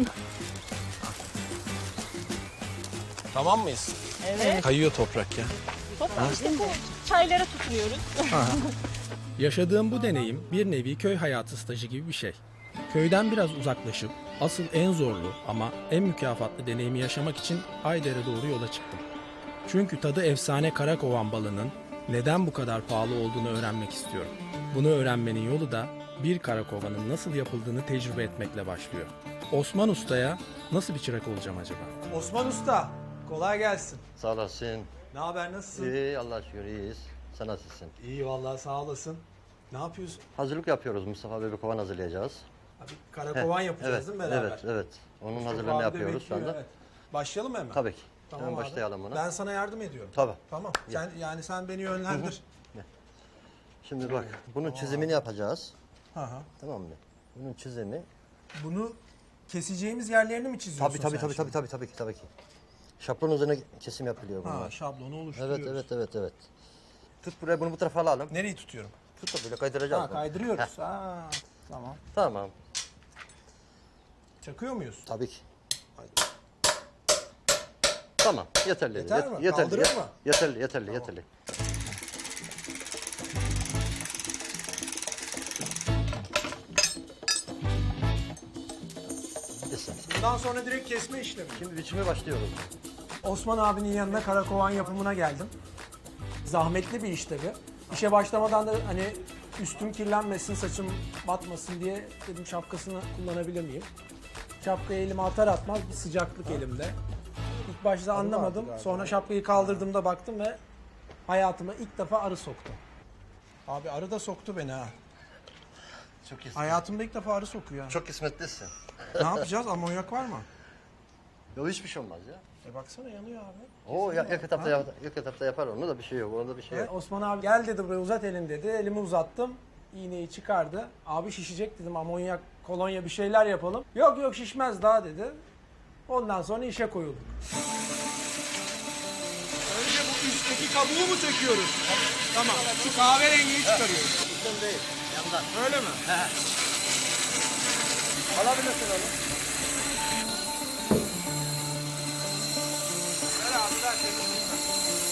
Tamam mıyız? Evet. Kayıyor toprak ya. İşte bu çaylara tutunuyoruz. Yaşadığım bu deneyim bir nevi köy hayatı stajı gibi bir şey. Köyden biraz uzaklaşıp asıl en zorlu ama en mükafatlı deneyimi yaşamak için Ayder'e doğru yola çıktım. Çünkü tadı efsane karakovan balının neden bu kadar pahalı olduğunu öğrenmek istiyorum. Bunu öğrenmenin yolu da bir karakovanın nasıl yapıldığını tecrübe etmekle başlıyor. Osman Usta'ya nasıl bir çırak olacağım acaba? Osman Usta, kolay gelsin. Sağ olasın. Ne haber, nasılsın? İyi, Allah'a şükür iyiyiz. Sen nasılsın? İyi vallahi, sağ olasın. Ne yapıyorsun? Hazırlık yapıyoruz. Mustafa Bey bir kovan hazırlayacağız. Abi, karakovan yapacağız Evet, değil mi beraber? evet. Onun Mustafa hazırlığını abi de yapıyoruz şu bekliyor, anda. evet. Başlayalım mı hemen? Tabii ki. Tamam Hemen abi. başlayalım buna. Ben sana yardım ediyorum. Tabii. Tamam. Sen beni yönlendir. Şimdi bak, bunun çizimini yapacağız. Hı hı. Tamam mı? Bunun çizimi. Bunu keseceğimiz yerlerini mi çiziyorsun Tabii sen şimdi? tabii ki. Şablon üzerine kesim yapılıyor bunlar. Ha, şablonu oluşturuyoruz. Evet. Tut buraya, bunu bu tarafa alalım. Nereyi tutuyorum? Tut da böyle kaydıracağız. Ha, bunu. kaydırıyoruz. Ha, tamam. Tamam. Çakıyor muyuz? Tabii ki. Tamam, yeterli. Yeter mi? Kaldırır mı? Yeterli. Bundan sonra direkt kesme işlemi. Şimdi biçime başlıyoruz. Osman abinin yanına karakovan yapımına geldim. Zahmetli bir iş tabii. İşe başlamadan da hani üstüm kirlenmesin, saçım batmasın diye dedim şapkasını kullanabilir miyim? şapkayı elime atar atmaz bir sıcaklık elimde. İlk başta anlamadım. Sonra şapkayı kaldırdığımda baktım ve hayatıma ilk defa arı soktu. Abi arı da soktu beni ha. Çok ismet. Hayatımda ilk defa arı sokuyor. Çok ismetlisin. Ne yapacağız? Amonyak var mı? Yok hiçbir şey olmaz ya. Baksana yanıyor abi. O ilk etapta yapar onu da bir şey yok. Onda bir şey yok. Osman abi gel dedi buraya uzat elini dedi. Elimi uzattım. İğneyi çıkardı. Abi şişecek dedim, amonyak, kolonya bir şeyler yapalım. Yok yok şişmez daha dedi. Ondan sonra işe koyulduk. Önce bu üstteki kabuğu mu söküyoruz? Tamam. Şu kahverengiyi çıkarıyoruz. Üstten değil. Yandan. Öyle mi? Alabilirsin onu. Ver abi ver temizleyeyim ben.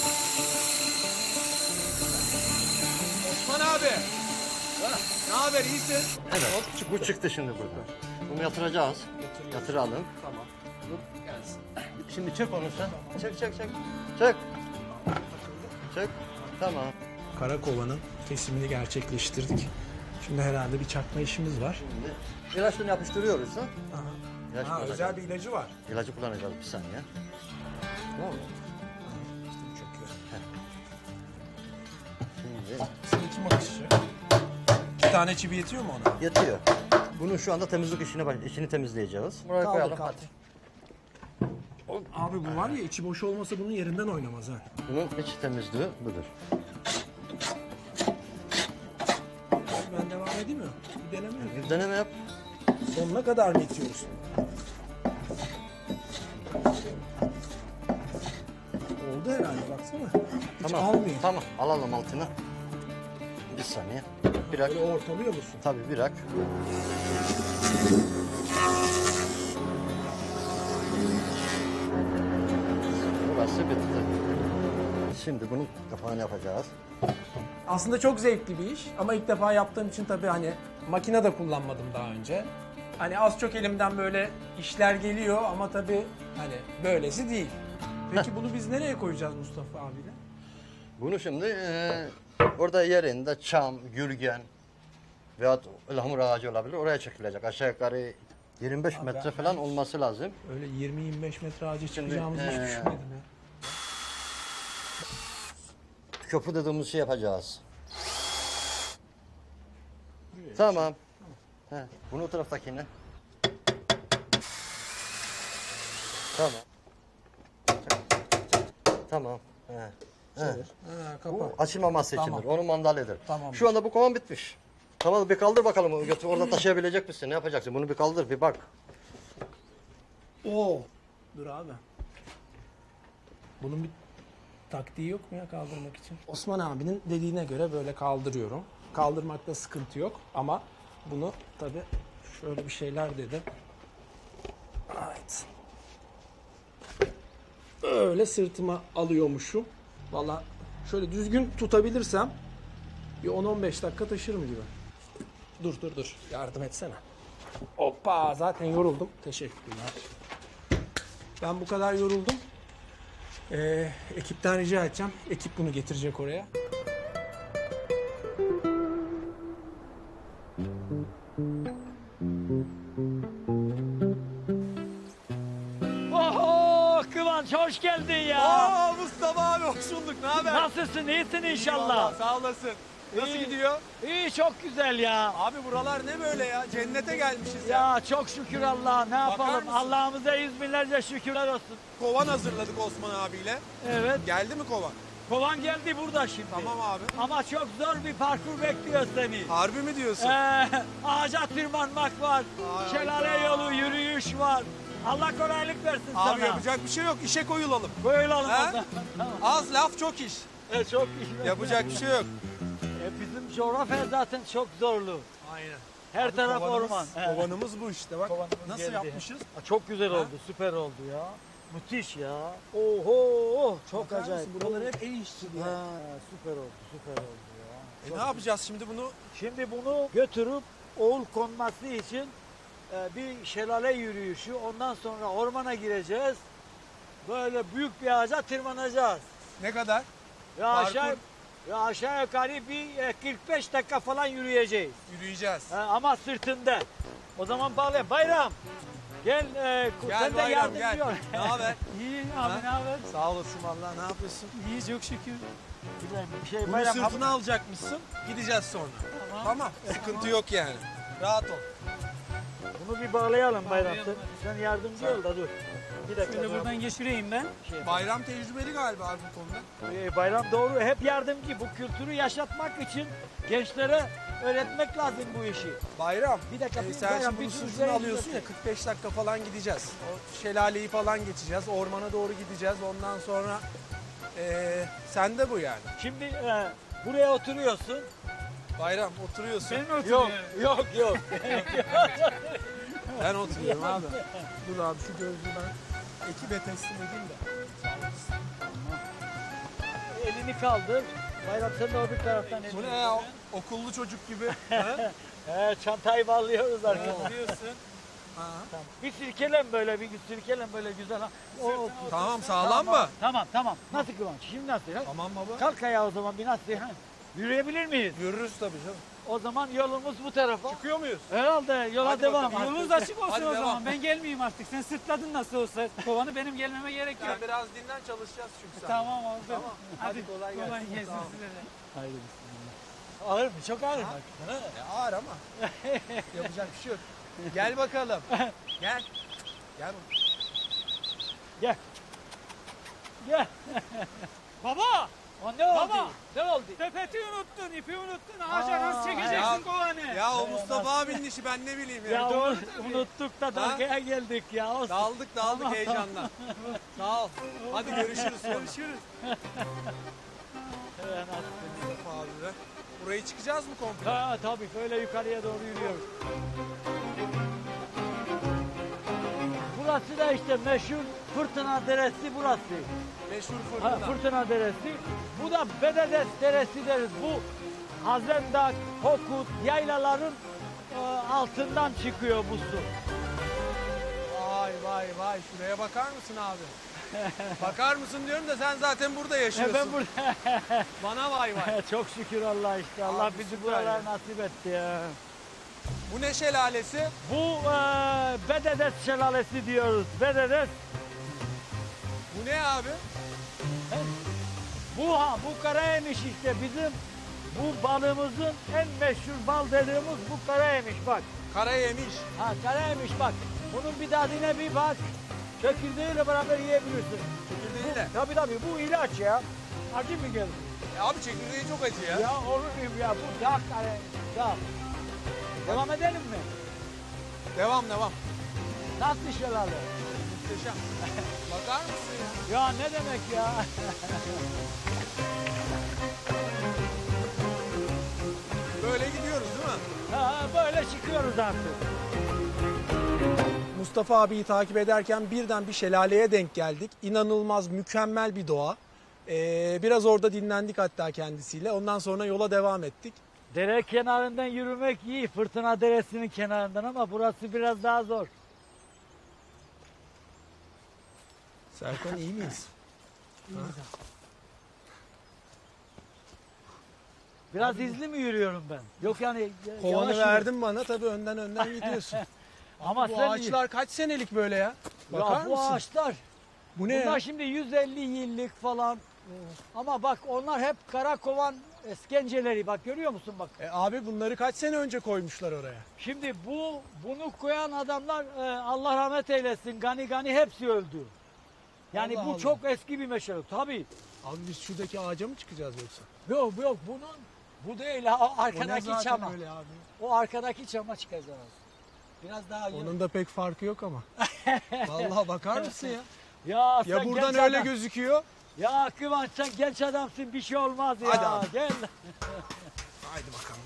Osman abi. Ne haber, iyisin? Evet. Bu çıktı şimdi burada. Bunu yatıracağız. Yatıralım. Tamam. Gelsin. Şimdi çek onu sen. Çek. Çek. Çek. Tamam. Karakovanın kesimini gerçekleştirdik. Şimdi herhalde bir çakma işimiz var. Şimdi ilaçını yapıştırıyoruz ha. İlaç kullanacağız. Özel bir ilacı var. İlacı kullanacağız bir saniye. Tamam mı? Çok iyi. Şimdi Senin kim bakışı? 2 tane çivi yetiyor mu ona? yetiyor. Bunun şu anda temizlik işini temizleyeceğiz. Buraya koyalım. Kaldır. Abi bu var ya, içi boş olmasa bunun yerinden oynamaz ha. Bunun iç temizliği budur. Ben devam edeyim mi? Bir deneme mi? Bir deneme yap. Sonuna kadar mı itiyoruz? Oldu herhalde, baksana. Hiç almıyor. Tamam. Alalım altına. Bir saniye. Bırak. Böyle ortalıyor musun? Tabii bırak. Burası bitti. Şimdi bunun kapağını yapacağız. Aslında çok zevkli bir iş ama ilk defa yaptığım için tabii hani makine de kullanmadım daha önce. Hani az çok elimden böyle işler geliyor ama tabii hani böylesi değil. Peki bunu biz nereye koyacağız Mustafa abiyle? Bunu şimdi orada yerinde çam, gürgen veyahut ıhlamur ağacı olabilir. Oraya çekilecek. Aşağı yukarı 25 metre falan olması lazım. Öyle 20-25 metre ağaca çıkacağımızı hiç düşünmedim ya. Köprü dediğimiz şey yapacağız. Tamam. He, bunu o taraftakine. Tamam. Tamam. He. He. Bu açılmaması içindir. Onu mandalidir. Tamam. Şu anda bu kovan bitmiş. Tamam, bir kaldır bakalım. Götür, orada taşıyabilecek misin? Ne yapacaksın? Bunu bir kaldır, bir bak. Oo. Dur abi. Bunun bir taktiği yok mu ya kaldırmak için? Osman abinin dediğine göre böyle kaldırıyorum. Kaldırmakta sıkıntı yok ama bunu tabii şöyle bir şeyler dedi. Evet. Öyle sırtıma alıyormuşum. Vallahi şöyle düzgün tutabilirsem bir 10-15 dakika taşırım gibi. Dur. Yardım etsene. Hoppa, zaten yoruldum. Teşekkürler. Ben bu kadar yoruldum. Ekipten rica edeceğim. Ekip bunu getirecek oraya. Oho Kıvanç hoş geldin ya. Aa Mustafa abi hoş bulduk. Ne haber? Nasılsın? İyisin inşallah. Sağ olasın. Nasıl İyi. gidiyor? İyi çok güzel ya. Abi buralar ne böyle ya? Cennete gelmişiz ya. Ya çok şükür Allah'a ne yapalım? mısın? Allah'ımıza yüz binlerce şükürler olsun. Kovan hazırladık Osman abiyle. Evet. Geldi mi kovan? Kovan geldi burada şimdi. Tamam abi. Ama çok zor bir parkur bekliyor seni. Harbi mi diyorsun? Ağaca tırmanmak var. Şelale yolu, yürüyüş var. Allah kolaylık versin sana. Abi yapacak bir şey yok. İşe koyulalım. Koyulalım He? o zaman. Tamam. Az laf çok iş. Çok iyi. Yapacak bir şey yok. Bizim coğrafya zaten çok zorlu. Aynen. Her taraf orman. Kovanımız bu işte bak. Nasıl geldi. yapmışız? Çok güzel oldu, süper oldu ya. Müthiş ya. Oho, çok Bakar acayip. mısın? Buraları hep el işçi ya. Ha, süper oldu ya. Ne yapacağız şimdi bunu? Şimdi bunu götürüp oğul konması için bir şelale yürüyüşü, ondan sonra ormana gireceğiz. Böyle büyük bir ağaca tırmanacağız. Ne kadar? Ya aşağı yukarı bir 45 dakika falan yürüyeceğiz. Yürüyeceğiz. Ama sırtında. O zaman bağlayalım. Bayram. Gel, Gel sen de bayram yardımcı gel. ol. Ne haber? İyi abi, ne haber? Sağ olasın vallahi, ne yapıyorsun? İyi, çok şükür. Güzel bir şey. Bunu bayram sırtına alacakmışsın. Gideceğiz sonra. Tamam. Sıkıntı yok yani. Rahat ol. Bunu bir bağlayalım bayram. Sen yardımcı ol da dur. Bir dakika. Şöyle buradan geçireyim ben. Bayram tecrübeli galiba abi bu konuda. Bayram doğru, hep yardımcı. Bu kültürü yaşatmak için gençlere öğretmek lazım bu işi. Bayram. Bir dakika, Sen bayram, şimdi bir bunu sürü sırtına şey alıyorsun ya, 45 dakika falan gideceğiz. O şelaleyi falan geçeceğiz. Ormana doğru gideceğiz. Ondan sonra sen de bu yani. Şimdi buraya oturuyorsun. Bayram oturuyorsun. Yok. Ben oturuyorum abi. Dur abi, şu gözlüğü ben ekibe teslim edeyim de. Elini kaldır. Bayram sen de öbür taraftan elini. Bu ne ya? Okullu çocuk gibi. Çantayı bağlıyoruz arkadaşlar. Biliyorsun. Tamam. Bir sirkelen böyle, güzel. Tamam, sağlam mı? Tamam. Nasıl Kıvanç? Şimdi nasıl? Tamam baba. Kalk ayağa o zaman, bir nasıl? Yürüyebilir miyiz? Yürürüz tabii canım. O zaman yolumuz bu tarafa. Çıkıyor muyuz? Herhalde yola Hadi devam. bakalım. Yolunuz açık olsun Hadi o devam. zaman. Ben gelmeyeyim artık. Sen sırtladın nasıl olsa. Kovanı benim gelmeme gerek yok. Ben biraz dinlen, çalışacağız çünkü sen. Tamam abi. Tamam. Hadi kolay gelsin. Kolay gelsin Tamam. size de. Haydi bismillah. Ağır mı? Çok ağır mı? Ağır ama. Yapacak bir şey yok. Gel bakalım. Gel. Gel. Gel. Baba! Ne oldu? Baba! Ne oldu? Sepeti unuttun, ipi unuttun. Ağaca nasıl ya. çekeceksin kovanı? Ya o Mustafa abinin işi, ben ne bileyim ya. Ya Doğru. unuttuk da dalgaya geldik ya. Olsun. Daldık heyecandan. Sağ ol. Hadi görüşürüz sonra. Görüşürüz. Mustafa abi be. Burayı çıkacağız mı komple? Ha, tabii böyle yukarıya doğru yürüyoruz. Burası da işte meşhur Fırtına Deresi burası. Meşhur Ha, fırtına. Fırtına Deresi. Bu da Bededes Deresi deriz. Bu Hazendağ, Kokut, yaylaların altından çıkıyor bu su. Vay. Şuraya bakar mısın abi? Bakar mısın diyorum da sen zaten burada yaşıyorsun. Ben burada. Bana vay. Çok şükür Allah işte. Allah Abi bizi süper buralara ya. nasip etti ya. Bu ne şelalesi? Bu Bededes Şelalesi diyoruz. Bededes. Bu ne abi? Bu karayemiş işte bizim bu balımızın en meşhur bal dediğimiz bu karayemiş bak. Karayemiş. Ha karayemiş bak. Bunun bir tadına bir bak. Çekirdeğiyle beraber yiyebilirsin. Çekirdeğiyle. Tabii bu ilaç ya. Acı mı geldi? Abi çekirdeği çok acı ya. Ya olur muyum ya bu dağ karayemiş. Dağ. Devam edelim mi? Devam. Nasıl şelale? Muhteşem. Bakar mısın ya? Ya ne demek ya? Böyle gidiyoruz değil mi? Ha, böyle çıkıyoruz artık. Mustafa abiyi takip ederken birden bir şelaleye denk geldik. İnanılmaz mükemmel bir doğa. Biraz orada dinlendik hatta kendisiyle. Ondan sonra yola devam ettik. Dere kenarından yürümek iyi. Fırtına Deresi'nin kenarından ama burası biraz daha zor. Serkan iyi miyiz? Biraz hızlı mı yürüyorum ben? Yok yani Kovanı yavaş verdin bana, tabii önden gidiyorsun. ama Bu sen ağaçlar kaç senelik böyle ya? Bakar ya bu mısın? ağaçlar Bu ne bunlar ya? şimdi 150 yıllık falan. Ama bak onlar hep Karakovan eskenceleri bak görüyor musun bak. Abi bunları kaç sene önce koymuşlar oraya? Şimdi bunu koyan adamlar Allah rahmet eylesin gani hepsi öldü. Yani Allah bu Allah. çok eski bir meşale. Tabii. Abi biz şuradaki ağaca mı çıkacağız yoksa? Yok bu değil ha, o O ne arkadaki zaten çama. öyle abi? O arkadaki çama çıkacağız. Biraz daha yürü. Onun da pek farkı yok ama. Vallahi bakar mısın ya? Ya, sen Ya buradan genç öyle adam- gözüküyor. Ya Kıvanç sen genç adamsın bir şey olmaz ya. Hadi abi. Gel. Haydi bakalım.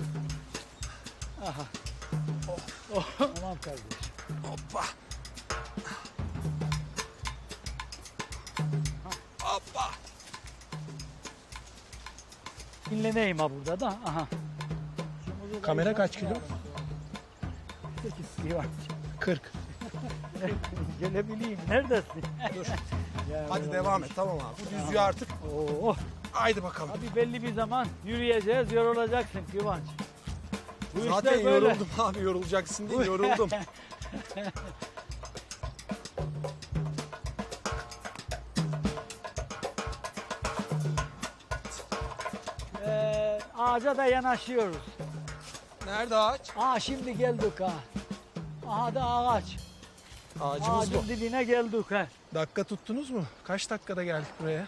Tamam kardeşim. Hoppa. Hoppa. Dinleneyim ha burada da. Aha. Kamera kaç kilo? 8 kilo. 40. Gelebileyim. Neredesin? Dur. Ya Hadi Allah devam et, tamam abi. Bu düzlüğü artık. Oo. Haydi bakalım. Abi belli bir zaman yürüyeceğiz, yorulacaksın Kıvanç. Bu Zaten işler böyle. yoruldum abi, yorulacaksın değil, yoruldum. Ağaca da yanaşıyoruz. Nerede ağaç? Şimdi geldik ha. Aha da ağaç. Ağacımız bu. Ağacın dibine geldik ha. Dakika tuttunuz mu? Kaç dakikada geldik buraya?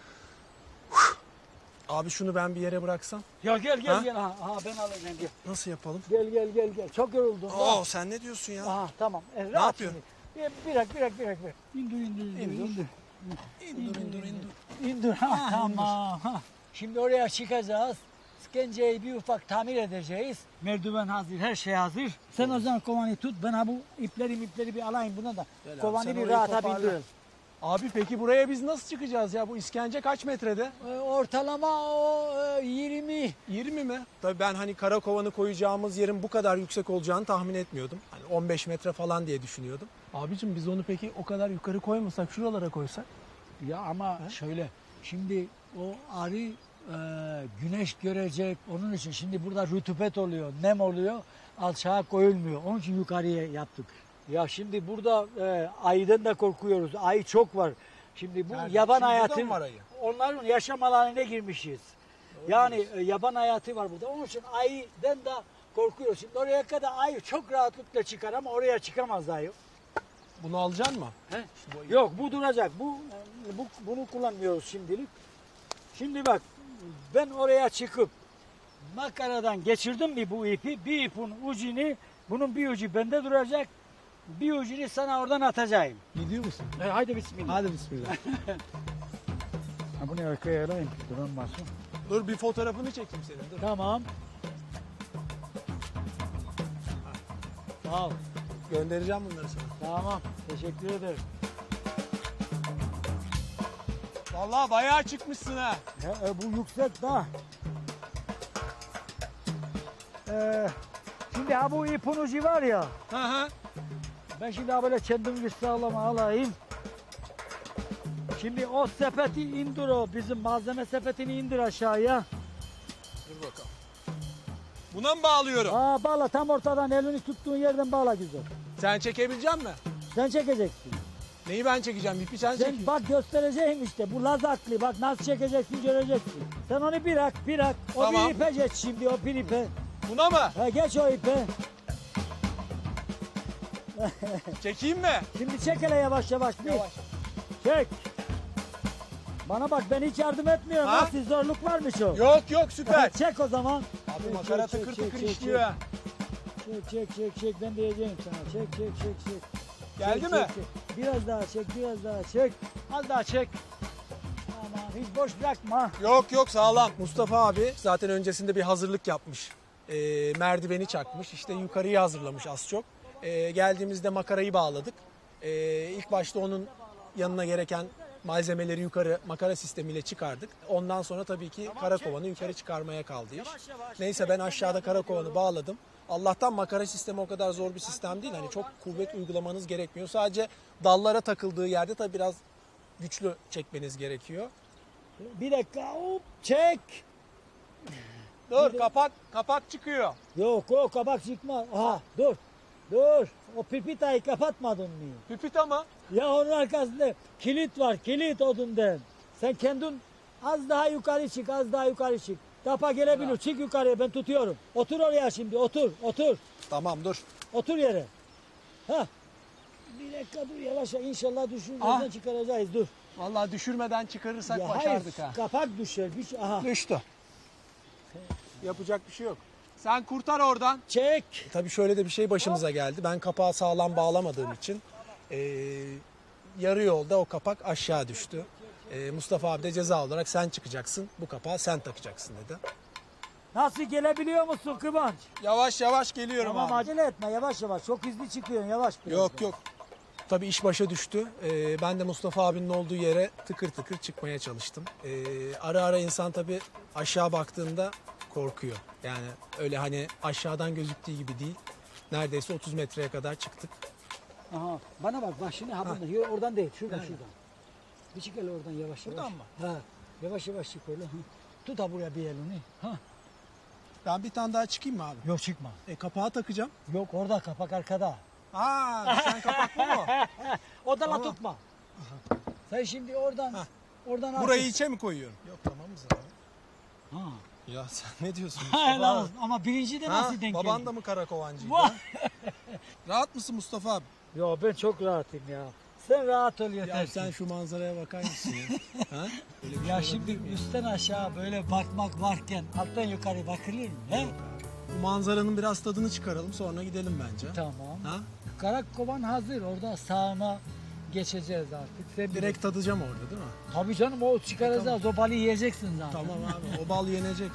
Abi şunu ben bir yere bıraksam. Ya gel Ha? gel. Aha ben alacağım gel. Nasıl yapalım? Gel. Çok yoruldum. Oo sen ne diyorsun ya? Aha tamam. Ne yapıyorsun? Bırak. İndir. İndir. Ha, tamam. Ha. Şimdi oraya çıkacağız. İskenceyi bir ufak tamir edeceğiz. Merdiven hazır, her şey hazır. Sen o zaman kovanı tut. Ben bu ipleri bir alayım buna da. Gel abi, Kovanı sen bir orayı rahata toparla. bindirelim. Abi peki buraya biz nasıl çıkacağız ya? Bu iskence kaç metrede? Ortalama o 20. 20 mi? Tabii ben hani kara kovanı koyacağımız yerin bu kadar yüksek olacağını tahmin etmiyordum. Hani 15 metre falan diye düşünüyordum. Abicim biz onu peki o kadar yukarı koymasak, şuralara koysak? Ya ama şöyle, şimdi o arı güneş görecek, onun için şimdi burada rutubet oluyor, nem oluyor, alçağa koyulmuyor. Onun için yukarıya yaptık. Ya şimdi burada ayıdan da korkuyoruz. Ayı çok var. Şimdi bu Nerede? yaban Şimdi burada hayatı, mı var ayı? onların yaşam alanına girmişiz. Yani yaban hayatı var burada. Onun için ayıdan da korkuyoruz. Şimdi oraya kadar ayı çok rahatlıkla çıkar ama oraya çıkamaz ayı. Bunu alacaksın mı? He? Yok, bu duracak. Bunu kullanmıyoruz şimdilik. Şimdi bak, ben oraya çıkıp makaradan geçirdim mi bu ipi? Bir ipin ucunu, bunun bir ucu bende duracak. Bir ucunu sana oradan atacağım. Gidiyor musun? Haydi bismillah. Hadi bismillah. Ha, bunu arkaya alayım. Durulmasın. Dur bir fotoğrafını çekeyim senin. Dur. Tamam. Sağ ol. Göndereceğim bunları sana. Tamam. Teşekkür ederim. Vallahi bayağı çıkmışsın ha. Bu yüksek daha. Şimdi bu ipin ucu var ya. Hı. Ben şimdi böyle kendimi bir sağlama alayım. Şimdi o sepeti indir, o bizim malzeme sepetini indir aşağıya. Dur bakalım. Buna mı bağlıyorum? Bağla, tam ortadan elini tuttuğun yerden bağla güzel. Sen çekebilecek misin? Sen çekeceksin. Neyi ben çekeceğim? İpi sen çek. Sen bak göstereceğim işte, bu lazaklı, bak nasıl çekeceksin göreceksin. Sen onu bırak. O Tamam. bir ipe geç şimdi, o bir ipe. Buna mı? Geç o ipe. Çekeyim mi? Şimdi çek hele yavaş yavaş. Yavaş. Çek. Bana bak, ben hiç yardım etmiyorum. Ha? Nasıl, zorluk var mı çok? Yok süper. Çek o zaman. Abi makara tıkır tıkır işliyor ha. Çek ben diyeceğim sana. Çek. Geldi mi? Çek. Biraz daha çek. Az daha çek. Tamam, hiç boş bırakma. Yok sağlam. Mustafa abi zaten öncesinde bir hazırlık yapmış. Merdiveni çakmış. İşte yukarıyı hazırlamış az çok. Geldiğimizde makarayı bağladık. İlk başta onun yanına gereken malzemeleri yukarı makara sistemiyle çıkardık. Ondan sonra tabii ki kara kovanı yukarı çıkarmaya kaldı iş. Neyse ben aşağıda kara kovanı bağladım. Allah'tan makara sistemi o kadar zor bir sistem değil. Hani çok kuvvet uygulamanız gerekmiyor. Sadece dallara takıldığı yerde tabii biraz güçlü çekmeniz gerekiyor. Bir dakika, hop, çek. Dur kapak çıkıyor. Yok, o kabak çıkma. Aha, dur. O pipitayı kapatmadın mı? Pipita mı? Ya onun arkasında kilit var, kilit odundan. Sen kendin az daha yukarı çık. Tapa gelebilir, çık yukarıya, ben tutuyorum. Otur oraya şimdi, otur. Tamam dur. Otur yere. Ha. Bir dakika dur, yavaş, inşallah düşürmeden çıkaracağız, dur. Vallahi düşürmeden çıkarırsak Ya başardık hayır, ha. kapak düşer. Aha. Düştü. Yapacak bir şey yok. Sen kurtar oradan. Çek. Tabii şöyle de bir şey başımıza geldi. Ben kapağı sağlam bağlamadığım için yarı yolda o kapak aşağı düştü. Mustafa abi de ceza olarak sen çıkacaksın. Bu kapağı sen takacaksın dedi. Nasıl, gelebiliyor musun Kıvanç? Yavaş geliyorum Tamam, abi. acele etme, yavaş. Çok hızlı çıkıyorsun, yavaş. biraz. Yok. Tabii iş başa düştü. Ben de Mustafa abinin olduğu yere tıkır tıkır çıkmaya çalıştım. Ara insan tabii aşağı baktığında korkuyor. Yani öyle hani aşağıdan gözüktüğü gibi değil. Neredeyse 30 metreye kadar çıktık. Aha, bana bak şimdi burada. Oradan değil, şuradan. Bir çık hele oradan yavaş. Buradan mı? Ha, yavaş çık öyle. Tut buraya bir elini. Ha. Ben bir tane daha çıkayım mı abi? Yok, çıkma. Kapağı takacağım. Yok, orada kapak arkada. Aa, düşen kapak bu mu? O da la Tamam. tutma. Sen şimdi oradan oradan Burayı artık- içe mi koyuyorum? Yok tamamız abi. Ha. Ya sen ne diyorsun Ha, Mustafa lan, abi? ama birinci de Ha, nasıl denk baban geldi? da mı karakovancıydı? Vay! ha? Rahat mısın Mustafa abi? Ya ben çok rahatım ya. Sen rahat ol yeter. Ya ki. sen şu manzaraya bakar mısın ya? Ha? Öyle bir Ya şey şimdi olabilir mi ya? üstten aşağı böyle bakmak varken alttan yukarı bakılır mı? He? Bu manzaranın biraz tadını çıkaralım sonra gidelim bence. Tamam. Ha? Karakovan hazır. Orada sağına geçeceğiz artık. Sen Direkt tadacağım orada değil mi? Tabii canım o çıkaracağız. O balığı yiyeceksin zaten. Tamam abi o bal yenecek.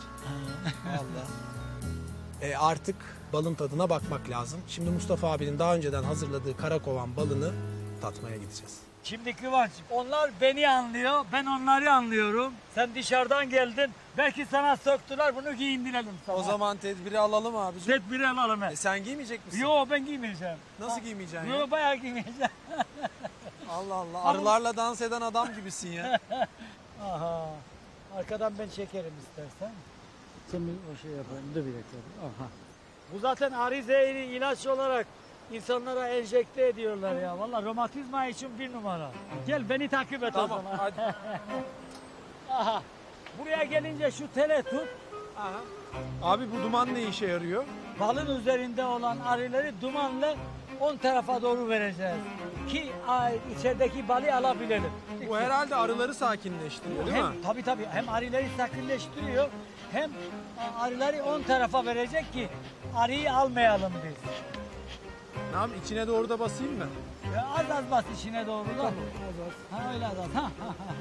Vallahi. Artık balın tadına bakmak lazım. Şimdi Mustafa abinin daha önceden hazırladığı karakovan balını tatmaya gideceğiz. Şimdi Kıvanç, onlar beni anlıyor, ben onları anlıyorum. Sen dışarıdan geldin, belki sana söktüler, bunu giyindirelim sana. O zaman tedbiri alalım abicim. Tedbiri alalım. Sen giymeyecek misin? Yo ben giymeyeceğim. Nasıl giymeyeceksin Yo ya? bayağı giymeyeceğim. Allah Allah. Arılarla dans eden adam gibisin ya. Aha. Arkadan ben çekerim istersen. Sen bir o şey yapalım. Dur bir dakika. Aha. Bu zaten arı zehri ilaç olarak insanlara enjekte ediyorlar ya. Vallahi romatizma için 1 numara. Gel beni takip et Tamam, o zaman. hadi. Aha. Buraya gelince şu tele tut. Aha. Abi bu duman ne işe yarıyor? Balın üzerinde olan arıları dumanla 10 tarafa doğru vereceğiz. Ki içerideki balı alabilelim. Bu herhalde arıları sakinleştiriyor değil mi? Tabii hem arıları sakinleştiriyor hem arıları 10 tarafa verecek ki arıyı almayalım biz. Ne yapayım içine doğru da basayım mı? Ya az bas içine doğru da. Tamam, az. Ha öyle az. Ha.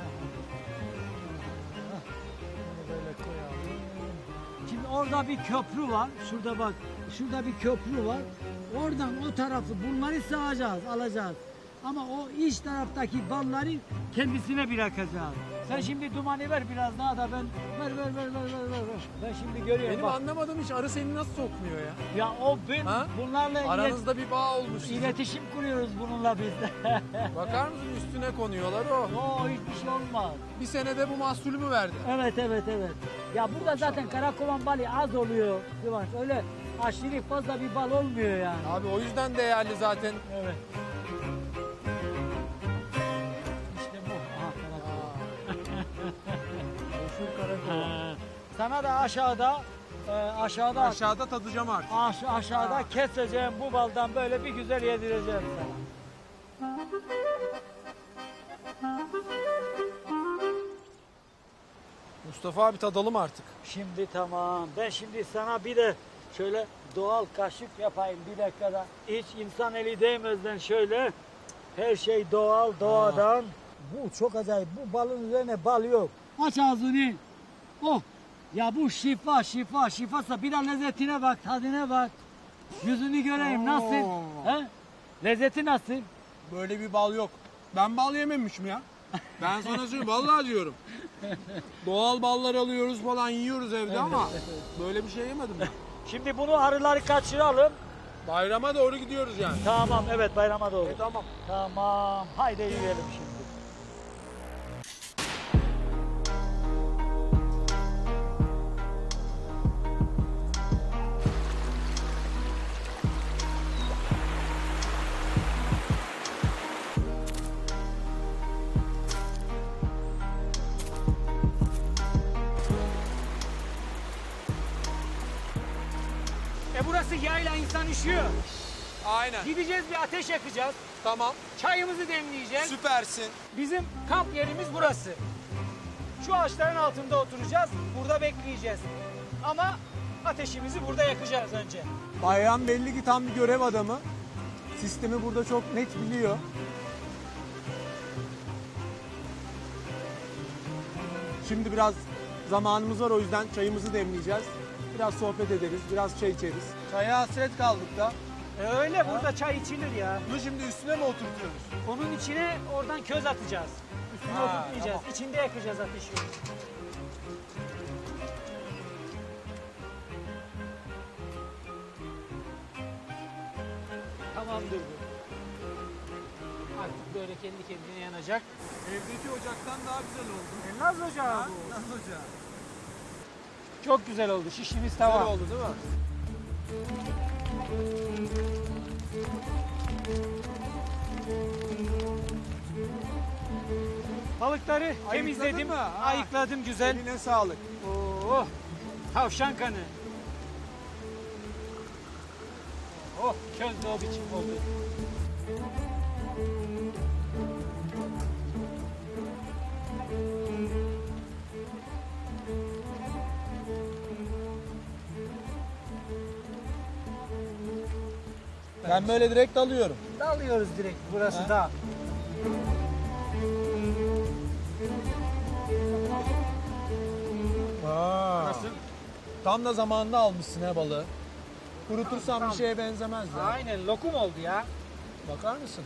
Bunu böyle koyalım. Şimdi orada bir köprü var. Şurada bak. Şurada bir köprü var. Oradan o tarafı bunları sağacağız, alacağız. Ama o iç taraftaki balları kendisine bırakacağız. Sen şimdi dumanı ver biraz daha da ben ver. Ben şimdi görüyorum. Benim bak. anlamadığım hiç arı seni nasıl sokmuyor ya? Ya o ben Ha? bunlarla Aranızda bir bağ olmuş. sizin. iletişim kuruyoruz bununla biz de. Bakar mısın üstüne konuyorlar o. O hiçbir şey olmaz. Bir senede bu mahsulü mü verdi? Evet. Ya burada zaten karakovan balı az oluyor Kıvanç. Öyle aşırı fazla bir bal olmuyor yani. Abi o yüzden değerli zaten. Evet. İşte bu. Aha, karakovan. Meşhur karakovan. Sana da aşağıda Aşağıda tadacağım artık. aşağıda keseceğim bu baldan böyle bir güzel yedireceğim sana. Mustafa abi tadalım artık. Şimdi tamam. Ben şimdi sana bir de şöyle doğal kaşık yapayım bir dakikada. Hiç insan eli değmezden şöyle. Her şey doğal, doğadan. Bu çok acayip. Bu balın üzerine bal yok. Aç ağzını. Oh. Ya bu şifasa bir de lezzetine bak, tadına bak. Yüzünü göreyim nasıl? He? Lezzeti nasıl? Böyle bir bal yok. Ben bal yememişim ya. Ben sana söyleyeyim vallahi diyorum. Doğal ballar alıyoruz falan yiyoruz evde ama böyle bir şey yemedim ben. Şimdi bunu arıları kaçıralım. Bayrama doğru gidiyoruz yani. Tamam evet bayrama doğru. Tamam. Tamam. Haydi yiyelim şimdi. Burası yayla insan üşüyor. Aynen. Gideceğiz bir ateş yakacağız. Tamam. Çayımızı demleyeceğiz. Süpersin. Bizim kamp yerimiz burası. Şu ağaçların altında oturacağız. Burada bekleyeceğiz. Ama ateşimizi burada yakacağız önce. Bayram belli ki tam bir görev adamı. Sistemi burada çok net biliyor. Şimdi biraz zamanımız var o yüzden çayımızı demleyeceğiz. Biraz sohbet ederiz, biraz çay içeriz. Çaya hasret kaldık da. Öyle burada çay içilir ya. Bunu şimdi üstüne mi oturtuyoruz? Onun içine oradan köz atacağız. Üstüne oturtmayacağız. Tamam. İçinde yakacağız ateşi. Tamamdır bu. Artık böyle kendi kendine yanacak. Evdeki ocaktan daha güzel oldu. Naz ocağı bu. Nasıl ocağı? Çok güzel oldu. Şişimiz tamam. Güzel oldu değil mi? Balıkları temizledim, mı? Ha. ayıkladım güzel. Eline sağlık. Oh, tavşan kanı. Oh, közde o biçim oldu. Ben böyle direkt alıyorum. Dalıyoruz direkt, burası da. Nasıl? Tam da zamanında almışsın he balığı. Kurutursan bir şeye benzemez ya. Aynen, lokum oldu ya. Bakar mısın?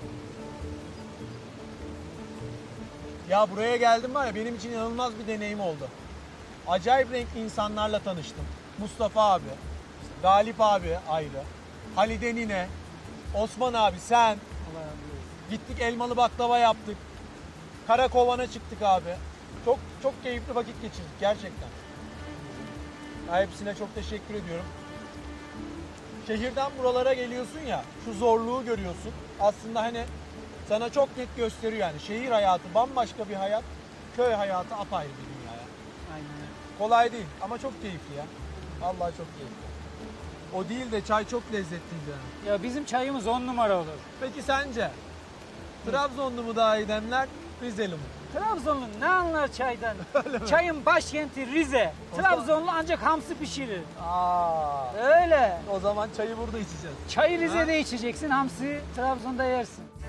Ya buraya geldim var ya, benim için inanılmaz bir deneyim oldu. Acayip renkli insanlarla tanıştım. Mustafa abi, Galip abi ayrı, Halide nine, Osman abi, sen. Gittik elmalı baklava yaptık. Karakovana çıktık abi. Çok çok keyifli vakit geçirdik gerçekten. Hepsine çok teşekkür ediyorum. Şehirden buralara geliyorsun ya, şu zorluğu görüyorsun. Aslında hani sana çok net gösteriyor yani. Şehir hayatı bambaşka bir hayat, köy hayatı apayrı bir dünya ya. Aynen. Kolay değil ama çok keyifli ya. Vallahi çok keyifli. O değil de çay çok lezzetliydi yani. Ya bizim çayımız 10 numara olur. Peki sence Trabzonlu mu daha iyi demler, Rizeli mi? Trabzonlu ne anlar çaydan? Çayın başkenti Rize. Trabzonlu ancak hamsi pişirir. Aa, Öyle. o zaman çayı burada içeceğiz. Çayı Rize'de içeceksin, hamsi Trabzon'da yersin.